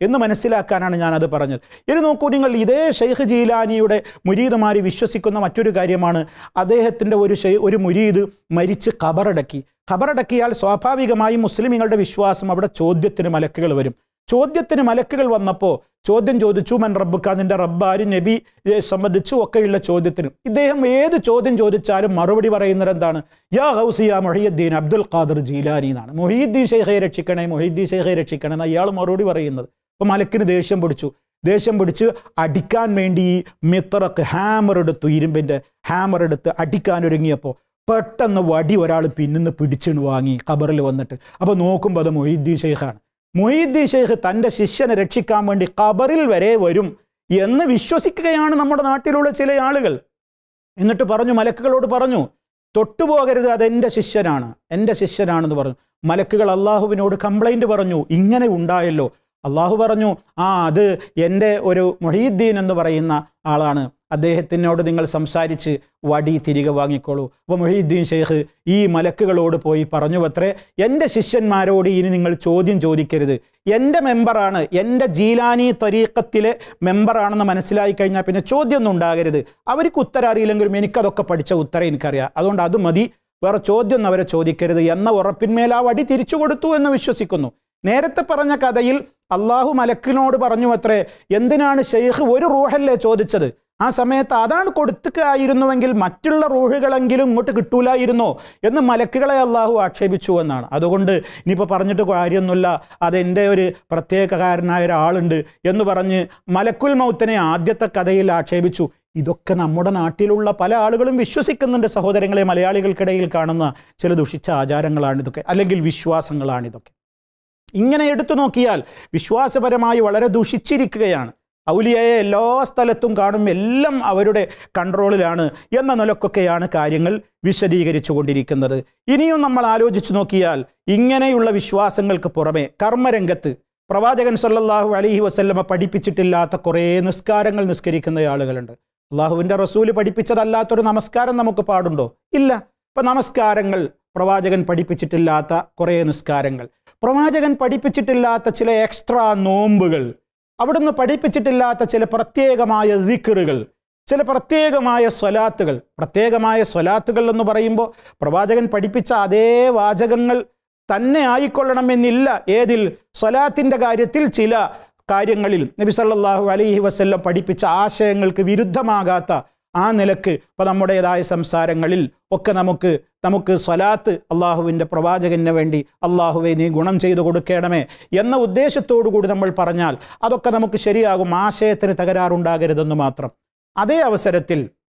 S2: എന്ന് മനസ്സിലാക്കാനാണ് ഞാനത് പറഞ്ഞത്. ഇനി നോക്കൂ നിങ്ങൾ, ഇതേ ഷെയ്ഖ് ജീലാനിയുടെ മുരീദുമാരി വിശ്വസിക്കുന്ന മറ്റൊരു കാര്യമാണ്, അദ്ദേഹത്തിൻ്റെ ഒരു ഷെയ് ഒരു മുരീദ് മരിച്ച് ഖബറടക്കി. ഖബറടക്കിയാൽ സ്വാഭാവികമായും മുസ്ലിമീങ്ങളുടെ വിശ്വാസം അവിടെ ചോദ്യത്തിന് മലക്കുകൾ വരും. ചോദ്യത്തിന് മലക്കുകൾ വന്നപ്പോൾ ചോദ്യം ചോദിച്ചു, മൻ റബ്ബുക, നിന്റെ റബ്ബാര്, നബിയെ സംബന്ധിച്ചു ഒക്കെയുള്ള ചോദ്യത്തിന് ഇദ്ദേഹം ഏത് ചോദ്യം ചോദിച്ചാലും മറുപടി പറയുന്നത് എന്താണ്? യാ ഗൗസി യാ മുഹയ്യിദ്ദീൻ അബ്ദുൽ ഖാദിർ ജീലാനി എന്നാണ്. മുഹയ്യിദ്ദീൻ ഷെയ്ഖെ രക്ഷിക്കണേ, മുഹയ്യിദ്ദീൻ ഷെയ്ഖെ രക്ഷിക്കണേ എന്ന് അയാൾ മറുപടി പറയുന്നത്. അപ്പോൾ മലക്കിന് ദേഷ്യം പിടിച്ചു. ദേഷ്യം പിടിച്ച് അടിക്കാൻ വേണ്ടി മിത്രക്ക് ഹാമർ എടുത്തു, ഇരുമ്പിൻ്റെ ഹാമർ എടുത്ത് അടിക്കാനൊരുങ്ങിയപ്പോൾ പെട്ടെന്ന് വടി ഒരാൾ പിന്നിന്ന് പിടിച്ചിട്ട് വാങ്ങി ഖബറിൽ വന്നിട്ട്. അപ്പോൾ നോക്കുമ്പോൾ അത് മുഹയ്യിദ്ദീൻ ഷെയ്ഖാണ്. മുഹയ്യിദ്ദീൻ ഷെയ്ഖ് തൻ്റെ ശിഷ്യനെ രക്ഷിക്കാൻ വേണ്ടി ഖബറിൽ വരെ വരും എന്ന് വിശ്വസിക്കുകയാണ് നമ്മുടെ നാട്ടിലുള്ള ചില ആളുകൾ. എന്നിട്ട് പറഞ്ഞു, മലക്കുകളോട് പറഞ്ഞു, തൊട്ടുപോകരുത്, അതെൻ്റെ ശിഷ്യനാണ്, എൻ്റെ ശിഷ്യനാണെന്ന് പറഞ്ഞു. മലക്കുകൾ അള്ളാഹുവിനോട് കംപ്ലൈൻറ്റ് പറഞ്ഞു, ഇങ്ങനെ ഉണ്ടായല്ലോ. അള്ളാഹു പറഞ്ഞു, ആ അത് എൻ്റെ ഒരു മുഹയ്യിദ്ദീൻ എന്ന് പറയുന്ന ആളാണ്, അദ്ദേഹത്തിനോട് നിങ്ങൾ സംസാരിച്ച് വടി തിരികെ വാങ്ങിക്കോളൂ. അപ്പോൾ മുഹയ്യിദ്ദീൻ ഷെയ്ഖ് ഈ മലക്കുകളോട് പോയി പറഞ്ഞു അത്രേ, എൻ്റെ ശിഷ്യന്മാരോട് ഇനി നിങ്ങൾ ചോദ്യം ചോദിക്കരുത്, എൻ്റെ മെമ്പറാണ്, എൻ്റെ ജീലാനി തരീഖത്തിലെ മെമ്പറാണെന്ന് മനസ്സിലായി കഴിഞ്ഞാൽ പിന്നെ ചോദ്യമൊന്നും ഉണ്ടാകരുത്. അവർക്ക് ഉത്തരം അറിയില്ലെങ്കിലും എനിക്കതൊക്കെ പഠിച്ച ഉത്തരം എനിക്കറിയാം, അതുകൊണ്ട് അത് മതി, വേറെ ചോദ്യമൊന്നും അവരെ ചോദിക്കരുത് എന്ന ഉറപ്പിന്മേൽ ആ വടി തിരിച്ചു കൊടുത്തു എന്ന് വിശ്വസിക്കുന്നു. നേരത്തെ പറഞ്ഞ കഥയിൽ അള്ളാഹു മലക്കിനോട് പറഞ്ഞു അത്രേ, എന്തിനാണ് ഷെയ്ഖ് ഒരു റൂഹല്ലേ ചോദിച്ചത്, ആ സമയത്ത് അതാണ് കൊടുത്തുകയായിരുന്നുവെങ്കിൽ മറ്റുള്ള റൂഹുകളെങ്കിലും ഇങ്ങോട്ട് കിട്ടൂലായിരുന്നോ എന്ന് മലക്കുകളെ അള്ളാഹു ആക്ഷേപിച്ചു എന്നാണ്. അതുകൊണ്ട് ഇനിയിപ്പോൾ പറഞ്ഞിട്ട് കാര്യമൊന്നുമില്ല, അതെൻ്റെ ഒരു പ്രത്യേകകാരനായ ഒരാളുണ്ട് എന്ന് പറഞ്ഞ് മലക്കുൽ മൗത്തിനെ ആദ്യത്തെ കഥയിൽ ആക്ഷേപിച്ചു. ഇതൊക്കെ നമ്മുടെ നാട്ടിലുള്ള പല ആളുകളും വിശ്വസിക്കുന്നുണ്ട് സഹോദരങ്ങളെ. മലയാളികൾക്കിടയിൽ കാണുന്ന ചില ദുഷിച്ച ആചാരങ്ങളാണിതൊക്കെ, അല്ലെങ്കിൽ വിശ്വാസങ്ങളാണിതൊക്കെ. ഇങ്ങനെ എടുത്തു നോക്കിയാൽ വിശ്വാസപരമായി വളരെ ദുഷിച്ചിരിക്കുകയാണ്. ഔലിയയെ എല്ലാ സ്ഥലത്തും കാണും, എല്ലാം അവരുടെ കൺട്രോളിലാണ് എന്ന നിലക്കൊക്കെയാണ് കാര്യങ്ങൾ വിശദീകരിച്ചു കൊണ്ടിരിക്കുന്നത്. ഇനിയും നമ്മൾ ആലോചിച്ചു നോക്കിയാൽ ഇങ്ങനെയുള്ള വിശ്വാസങ്ങൾക്ക് പുറമെ കർമ്മരംഗത്ത് പ്രവാചകൻ സല്ലല്ലാഹു അലൈഹി വസല്ലമ പഠിപ്പിച്ചിട്ടില്ലാത്ത കുറേ നിസ്കാരങ്ങൾ നിസ്കരിക്കുന്ന ആളുകളുണ്ട്. അള്ളാഹുവിൻ്റെ റസൂല് പഠിപ്പിച്ചതല്ലാത്തൊരു നമസ്കാരം നമുക്ക് പാടുണ്ടോ? ഇല്ല. ഇപ്പം നമസ്കാരങ്ങൾ പ്രവാചകൻ പഠിപ്പിച്ചിട്ടില്ലാത്ത കുറേ നിസ്കാരങ്ങൾ, പ്രവാചകൻ പഠിപ്പിച്ചിട്ടില്ലാത്ത ചില എക്സ്ട്രാ നോമ്പുകൾ, അവിടുന്ന് പഠിപ്പിച്ചിട്ടില്ലാത്ത ചില പ്രത്യേകമായ ദിക്റുകൾ, ചില പ്രത്യേകമായ സ്വലാത്തുകൾ. പ്രത്യേകമായ സ്വലാത്തുകൾ എന്ന് പറയുമ്പോൾ പ്രവാചകൻ പഠിപ്പിച്ച അതേ വാചകങ്ങൾ തന്നെ ആയിക്കൊള്ളണമെന്നില്ല. ഏതിൽ? സ്വലാത്തിൻ്റെ കാര്യത്തിൽ ചില കാര്യങ്ങളിൽ നബി സല്ലല്ലാഹു അലൈഹി വസല്ലം പഠിപ്പിച്ച ആശയങ്ങൾക്ക് വിരുദ്ധമാകാത്ത ആ നിലക്ക് ഇപ്പോൾ നമ്മുടേതായ സംസാരങ്ങളിൽ ഒക്കെ നമുക്ക് നമുക്ക് സ്വലാത്ത് അള്ളാഹുവിൻ്റെ പ്രവാചകന് വേണ്ടി അള്ളാഹുവെ നീ ഗുണം ചെയ്തു കൊടുക്കണമേ എന്ന ഉദ്ദേശത്തോടു കൂടി നമ്മൾ പറഞ്ഞാൽ അതൊക്കെ നമുക്ക് ശരിയാകും, ആശയത്തിന് തകരാറുണ്ടാകരുതെന്ന് മാത്രം. അതേ അവസരത്തിൽ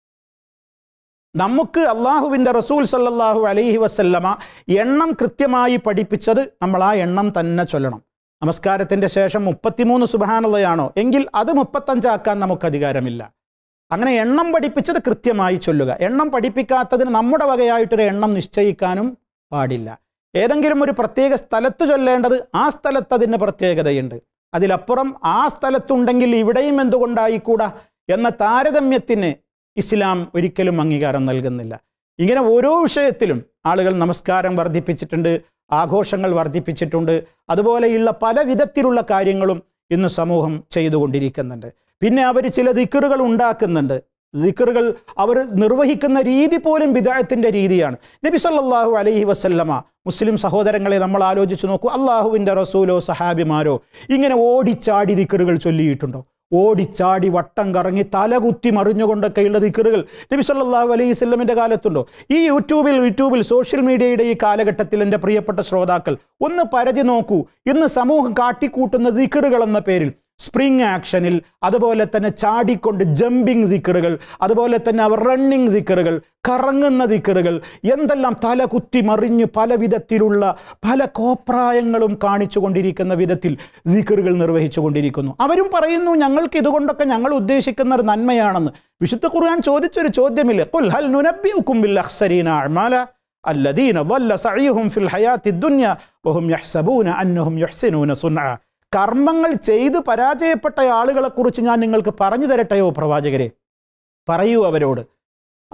S2: നമുക്ക് അള്ളാഹുവിൻ്റെ റസൂൽ സല്ലല്ലാഹു അലൈഹി വസല്ലമ എണ്ണം കൃത്യമായി പഠിപ്പിച്ചത് നമ്മൾ ആ എണ്ണം തന്നെ ചൊല്ലണം. നമസ്കാരത്തിൻ്റെ ശേഷം മുപ്പത്തിമൂന്ന് സുബ്ഹാനല്ലാഹയാണോ എങ്കിൽ അത് മുപ്പത്തഞ്ചാക്കാൻ നമുക്ക് അധികാരമില്ല. അങ്ങനെ എണ്ണം പഠിപ്പിച്ചത് കൃത്യമായി ചൊല്ലുക. എണ്ണം പഠിപ്പിക്കാത്തതിന് നമ്മുടെ വകയായിട്ടൊരു എണ്ണം നിശ്ചയിക്കാനും പാടില്ല. ഏതെങ്കിലും ഒരു പ്രത്യേക സ്ഥലത്ത് ചൊല്ലേണ്ടത് ആ സ്ഥലത്ത് അതിന് പ്രത്യേകതയുണ്ട്, അതിലപ്പുറം ആ സ്ഥലത്തുണ്ടെങ്കിൽ ഇവിടെയും എന്തുകൊണ്ടായിക്കൂടാ എന്ന താരതമ്യത്തിന് ഇസ്ലാം ഒരിക്കലും അംഗീകാരം നൽകുന്നില്ല. ഇങ്ങനെ ഓരോ വിഷയത്തിലും ആളുകൾ നമസ്കാരം വർദ്ധിപ്പിച്ചിട്ടുണ്ട്, ആഘോഷങ്ങൾ വർദ്ധിപ്പിച്ചിട്ടുണ്ട്, അതുപോലെയുള്ള പല വിധത്തിലുള്ള കാര്യങ്ങളും ഇന്ന് സമൂഹം ചെയ്തുകൊണ്ടിരിക്കുന്നുണ്ട്. പിന്നെ അവർ ചില ദിക്റുകൾ ഉണ്ടാക്കുന്നുണ്ട്. ദിക്റുകൾ അവർ നിർവഹിക്കുന്ന രീതി പോലും ബിദ്അത്തിന്റെ രീതിയാണ്. നബി സല്ലല്ലാഹു അലൈഹി വസല്ലമ, മുസ്ലിം സഹോദരങ്ങളെ നമ്മൾ ആലോചിച്ച് നോക്കൂ, അള്ളാഹുവിൻ്റെ റസൂലോ സഹാബിമാരോ ഇങ്ങനെ ഓടിച്ചാടി ദിക്റുകൾ ചൊല്ലിയിട്ടുണ്ടോ? ഓടിച്ചാടി വട്ടം കറങ്ങി തലകുത്തി മറിഞ്ഞുകൊണ്ടൊക്കെയുള്ള ദിക്റുകൾ നബി സല്ലല്ലാഹു അലൈഹി വസല്ലമിൻ്റെ കാലത്തുണ്ടോ? ഈ യൂട്യൂബിൽ യൂട്യൂബിൽ സോഷ്യൽ മീഡിയയുടെ ഈ കാലഘട്ടത്തിൽ എൻ്റെ പ്രിയപ്പെട്ട ശ്രോതാക്കൾ ഒന്ന് പരതി നോക്കൂ. ഇന്ന് സമൂഹം കാട്ടിക്കൂട്ടുന്ന ദിക്റുകൾ എന്ന പേരിൽ സ്പ്രിങ് ആക്ഷനിൽ, അതുപോലെ തന്നെ ചാടിക്കൊണ്ട് ജമ്പിങ് ദിക്റുകൾ, അതുപോലെ തന്നെ അവർ റണ്ണിങ് ദിക്റുകൾ, കറങ്ങുന്ന ദിക്റുകൾ, എന്തെല്ലാം തല കുത്തി മറിഞ്ഞ് പല വിധത്തിലുള്ള പല കോപ്രായങ്ങളും കാണിച്ചു കൊണ്ടിരിക്കുന്ന വിധത്തിൽ ദിക്റുകൾ നിർവഹിച്ചു കൊണ്ടിരിക്കുന്നു. അവരും പറയുന്നു ഞങ്ങൾക്ക് ഇതുകൊണ്ടൊക്കെ ഞങ്ങൾ ഉദ്ദേശിക്കുന്ന ഒരു നന്മയാണെന്ന്. വിശുദ്ധ ഖുർആൻ ചോദിച്ചൊരു ചോദ്യമില്ലേ, ഖുൽ ഹൽ നുനബ്ബിഉകും ബിൽ അഖ്സരീന അഅമാല അല്ലദീന ളല്ല സഅയുഹും ഫിൽ ഹയാത്തി ദുനിയ വഹും യഹ്സബൂന അന്നഹും യുഹ്സിനൂന സുൻഅ. കർമ്മങ്ങൾ ചെയ്ത് പരാജയപ്പെട്ട ആളുകളെക്കുറിച്ച് ഞാൻ നിങ്ങൾക്ക് പറഞ്ഞു തരട്ടെയോ പ്രവാചകരെ? പറയൂ അവരോട്,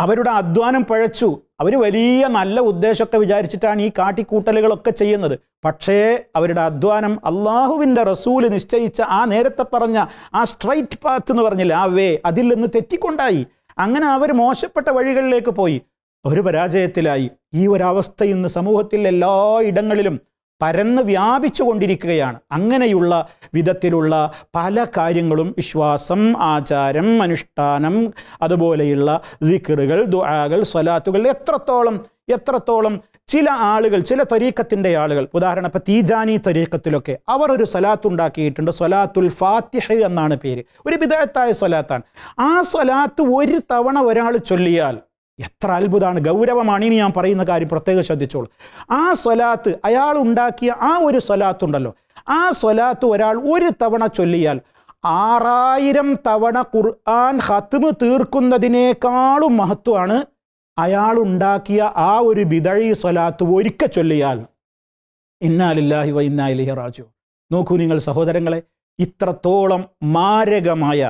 S2: അവരുടെ അധ്വാനം പഴച്ചു. അവർ വലിയ നല്ല ഉദ്ദേശമൊക്കെ വിചാരിച്ചിട്ടാണ് ഈ കാട്ടിക്കൂട്ടലുകളൊക്കെ ചെയ്യുന്നത്. പക്ഷേ അവരുടെ അധ്വാനം അള്ളാഹുവിൻ്റെ റസൂല് നിശ്ചയിച്ച ആ നേരത്തെ പറഞ്ഞ ആ സ്ട്രൈറ്റ് പാത്ത് എന്ന് പറഞ്ഞില്ല, ആ വേ, അതിൽ നിന്ന് തെറ്റിക്കൊണ്ടായി. അങ്ങനെ അവർ മോശപ്പെട്ട വഴികളിലേക്ക് പോയി, അവർ പരാജയത്തിലായി. ഈ ഒരവസ്ഥ ഇന്ന് സമൂഹത്തിൽ എല്ലാ ഇടങ്ങളിലും പരന്ന് വ്യാപിച്ചു കൊണ്ടിരിക്കുകയാണ്. അങ്ങനെയുള്ള വിധത്തിലുള്ള പല കാര്യങ്ങളും, വിശ്വാസം, ആചാരം, അനുഷ്ഠാനം, അതുപോലെയുള്ള ദിക്റുകൾ, ദുആകൾ, സ്വലാത്തുകൾ, എത്രത്തോളം എത്രത്തോളം ചില ആളുകൾ, ചില ത്വരീഖത്തിൻ്റെ ആളുകൾ, ഉദാഹരണം ഇപ്പോൾ തീജാനി ത്വരീഖത്തിലൊക്കെ അവർ ഒരു സ്വലാത്ത് ഉണ്ടാക്കിയിട്ടുണ്ട്. സ്വലാത്തുൽ ഫാത്തിഹ എന്നാണ് പേര്. ഒരു ബിദ്അത്തായ സ്വലാത്താണ്. ആ സ്വലാത്ത് ഒരു തവണ ഒരാൾ ചൊല്ലിയാൽ എത്ര അത്ഭുതമാണ്, ഗൗരവമാണ്. ഇനി ഞാൻ പറയുന്ന കാര്യം പ്രത്യേകം ശ്രദ്ധിച്ചോളൂ. ആ സ്വലാത്ത്, അയാൾ ഉണ്ടാക്കിയ ആ ഒരു സ്വലാത്തുണ്ടല്ലോ, ആ സ്വലാത്ത് ഒരാൾ ഒരു തവണ ചൊല്ലിയാൽ ആറായിരം തവണ ഖുർആൻ ഖത്മ് തീർക്കുന്നതിനേക്കാളും മഹത്വമാണ് അയാൾ ഉണ്ടാക്കിയ ആ ഒരു ബിദഈ സ്വലാത്ത് ഒരിക്കൽ ചൊല്ലിയാൽ. ഇന്നാ ലില്ലാഹി വ ഇന്നാ ഇലൈഹി റാജിഊൻ. നോക്കൂ നിങ്ങൾ സഹോദരങ്ങളെ, ഇത്രത്തോളം മാരകമായ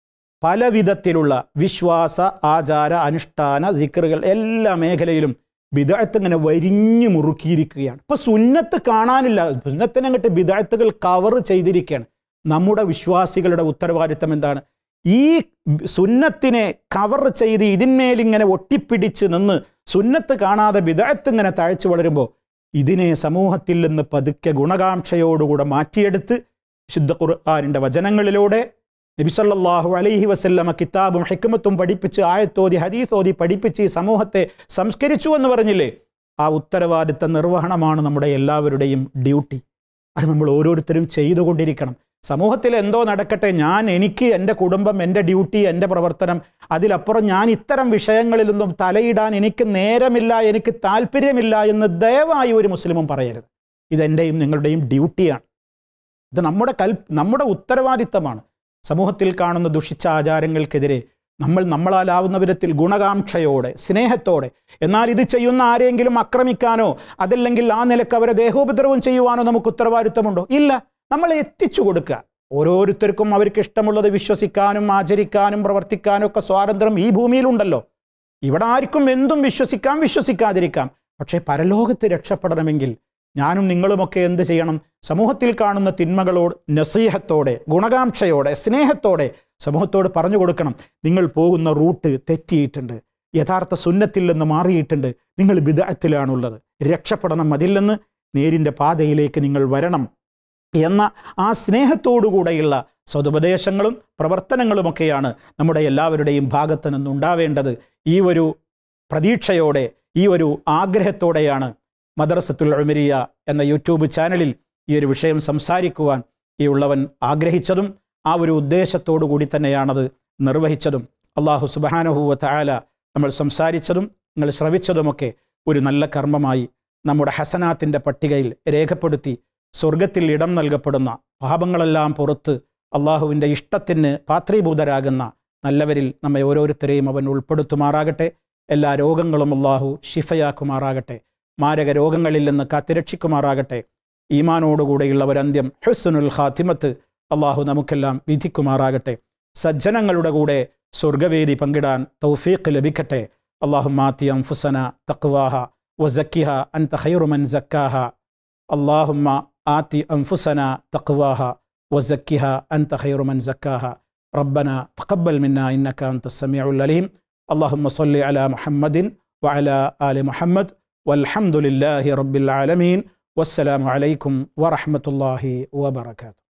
S2: പല വിധത്തിലുള്ള വിശ്വാസ, ആചാര, അനുഷ്ഠാന, ദിക്റുകൾ എല്ലാ മേഖലയിലും ബിദ്അത്ത് ഇങ്ങനെ വരിഞ്ഞു മുറുക്കിയിരിക്കുകയാണ്. ഇപ്പൊ സുന്നത്ത് കാണാനില്ല, സുന്നത്തിനങ്ങട്ട് ബിദ്അത്തുകൾ കവർ ചെയ്തിരിക്കുകയാണ്. നമ്മുടെ വിശ്വാസികളുടെ ഉത്തരവാദിത്തം എന്താണ്? ഈ സുന്നത്തിനെ കവർ ചെയ്ത് ഇതിന്മേലിങ്ങനെ ഒട്ടിപ്പിടിച്ച് നിന്ന് സുന്നത്ത് കാണാതെ ബിദ്അത്ത് ഇങ്ങനെ തഴച്ചു വളരുമ്പോൾ ഇതിനെ സമൂഹത്തിൽ നിന്ന് പതുക്കെ ഗുണകാംക്ഷയോടുകൂടെ മാറ്റിയെടുത്ത് ശുദ്ധ ഖുർആനിൻ്റെ വചനങ്ങളിലൂടെ നബി സല്ലല്ലാഹു അലൈഹി വസല്ലമ കിതാബും ഹിക്മത്തും പഠിപ്പിച്ച്, ആയത്തോതി ഹദീസോതി പഠിപ്പിച്ച് ഈ സമൂഹത്തെ സംസ്കരിച്ചു എന്ന് പറഞ്ഞില്ലേ, ആ ഉത്തരവാദിത്ത നിർവഹണമാണ് നമ്മുടെ എല്ലാവരുടെയും ഡ്യൂട്ടി. അത് നമ്മൾ ഓരോരുത്തരും ചെയ്തുകൊണ്ടിരിക്കണം. സമൂഹത്തിൽ എന്തോ നടക്കട്ടെ, ഞാൻ എനിക്ക് എൻ്റെ കുടുംബം, എൻ്റെ ഡ്യൂട്ടി, എൻ്റെ പ്രവർത്തനം, അതിലപ്പുറം ഞാൻ ഇത്തരം വിഷയങ്ങളിലൊന്നും തലയിടാൻ എനിക്ക് നേരമില്ല, എനിക്ക് താല്പര്യമില്ല എന്ന് ദയവായി ഒരു മുസ്ലിമും പറയരുത്. ഇതെൻ്റെയും നിങ്ങളുടെയും ഡ്യൂട്ടിയാണ്. ഇത് നമ്മുടെ കൽ നമ്മുടെ ഉത്തരവാദിത്തമാണ്. സമൂഹത്തിൽ കാണുന്ന ദുഷിച്ച ആചാരങ്ങൾക്കെതിരെ നമ്മൾ നമ്മളാലാവുന്ന വിധത്തിൽ ഗുണകാംക്ഷയോടെ, സ്നേഹത്തോടെ, എന്നാൽ ഇത് ചെയ്യുന്ന ആരെങ്കിലും ആക്രമിക്കാനോ അതല്ലെങ്കിൽ ആ നിലക്ക് അവരെ ദേഹോപദ്രവം ചെയ്യുവാനോ നമുക്ക് ഉത്തരവാദിത്തമുണ്ടോ? ഇല്ല. നമ്മൾ എത്തിച്ചു കൊടുക്കുക. ഓരോരുത്തർക്കും അവർക്ക് ഇഷ്ടമുള്ളത് വിശ്വസിക്കാനും ആചരിക്കാനും പ്രവർത്തിക്കാനും ഒക്കെ സ്വാതന്ത്ര്യം ഈ ഭൂമിയിലുണ്ടല്ലോ. ഇവിടെ ആർക്കും എന്തും വിശ്വസിക്കാം, വിശ്വസിക്കാതിരിക്കാം. പക്ഷേ പരലോകത്ത് രക്ഷപ്പെടണമെങ്കിൽ ഞാനും നിങ്ങളുമൊക്കെ എന്ത് ചെയ്യണം? സമൂഹത്തിൽ കാണുന്ന തിന്മകളോട് നസീഹത്തോടെ, ഗുണകാംക്ഷയോടെ, സ്നേഹത്തോടെ സമൂഹത്തോട് പറഞ്ഞു കൊടുക്കണം. നിങ്ങൾ പോകുന്ന റൂട്ട് തെറ്റിയിട്ടുണ്ട്, യഥാർത്ഥ സുന്നത്തിൽ നിന്ന് മാറിയിട്ടുണ്ട്, നിങ്ങൾ ബിദ്അത്തിലാണുള്ളത്, രക്ഷപ്പെടണം, അതിൽ നിന്ന് നേരിൻ്റെ പാതയിലേക്ക് നിങ്ങൾ വരണം എന്ന ആ സ്നേഹത്തോടുകൂടെയുള്ള സതുപദേശങ്ങളും പ്രവർത്തനങ്ങളുമൊക്കെയാണ് നമ്മുടെ എല്ലാവരുടെയും ഭാഗത്ത് നിന്നുണ്ടാവേണ്ടത്. ഈ ഒരു പ്രതീക്ഷയോടെ, ഈ ഒരു ആഗ്രഹത്തോടെയാണ് മദ്രസത്തുൽ ഉമരിയ എന്ന യൂട്യൂബ് ചാനലിൽ ഈ ഒരു വിഷയം സംസാരിക്കുവാൻ ഈ ഉള്ളവൻ ആഗ്രഹിച്ചതും ആ ഒരു ഉദ്ദേശത്തോടു കൂടി തന്നെയാണത് നിർവഹിച്ചതും. അള്ളാഹു സുബ്ഹാനഹു വ തആല നമ്മൾ സംസാരിച്ചതും നിങ്ങൾ ശ്രവിച്ചതുമൊക്കെ ഒരു നല്ല കർമ്മമായി നമ്മുടെ ഹസനാത്തിൻ്റെ പട്ടികയിൽ രേഖപ്പെടുത്തി സ്വർഗത്തിൽ ഇടം നൽകപ്പെടുന്ന, പാപങ്ങളെല്ലാം പുറത്ത് അള്ളാഹുവിൻ്റെ ഇഷ്ടത്തിന് പാത്രീഭൂതരാകുന്ന നല്ലവരിൽ നമ്മെ ഓരോരുത്തരെയും അവൻ ഉൾപ്പെടുത്തുമാറാകട്ടെ. എല്ലാ രോഗങ്ങളും അള്ളാഹു ശിഫയാക്കുമാറാകട്ടെ. മാരക രോഗങ്ങളിൽ നിന്ന് കാത്തിരക്ഷിക്കുമാറാകട്ടെ. ഈമാനോടുകൂടെയുള്ളവരന്ത്യം ഹുസ്നുൽ ഖാത്തിമത്ത് അള്ളാഹു നമുക്കെല്ലാം വിധിക്കുമാറാകട്ടെ. സജ്ജനങ്ങളുടെ കൂടെ സ്വർഗവേദി പങ്കിടാൻ തൗഫീഖ് ലഭിക്കട്ടെ. അല്ലാഹുമ്മ ആതി അൻഫുസന തഖ്വാഹ വസക്കിഹ അൻത ഖൈറു മൻ സക്കാഹ. അല്ലാഹുമ്മ ആതി അൻഫുസന തഖ്വാഹ വസക്കിഹ അൻത ഖൈറു മൻ സക്കാഹ. റബ്ബന തഖബ്ബൽ മിന്നാ ഇന്നക അൻതസ് സമീഉൽ അലീം. അല്ലാഹുമ്മ സ്വല്ലി അലാ മുഹമ്മദിൻ വഅലാ ആലി മുഹമ്മദ് വൽഹംദുലില്ലാഹി റബ്ബിൽ ആലമീൻ. വസ്സലാമു അലൈക്കും വറഹ്മത്തുള്ളാഹി വബറകാതുഹു.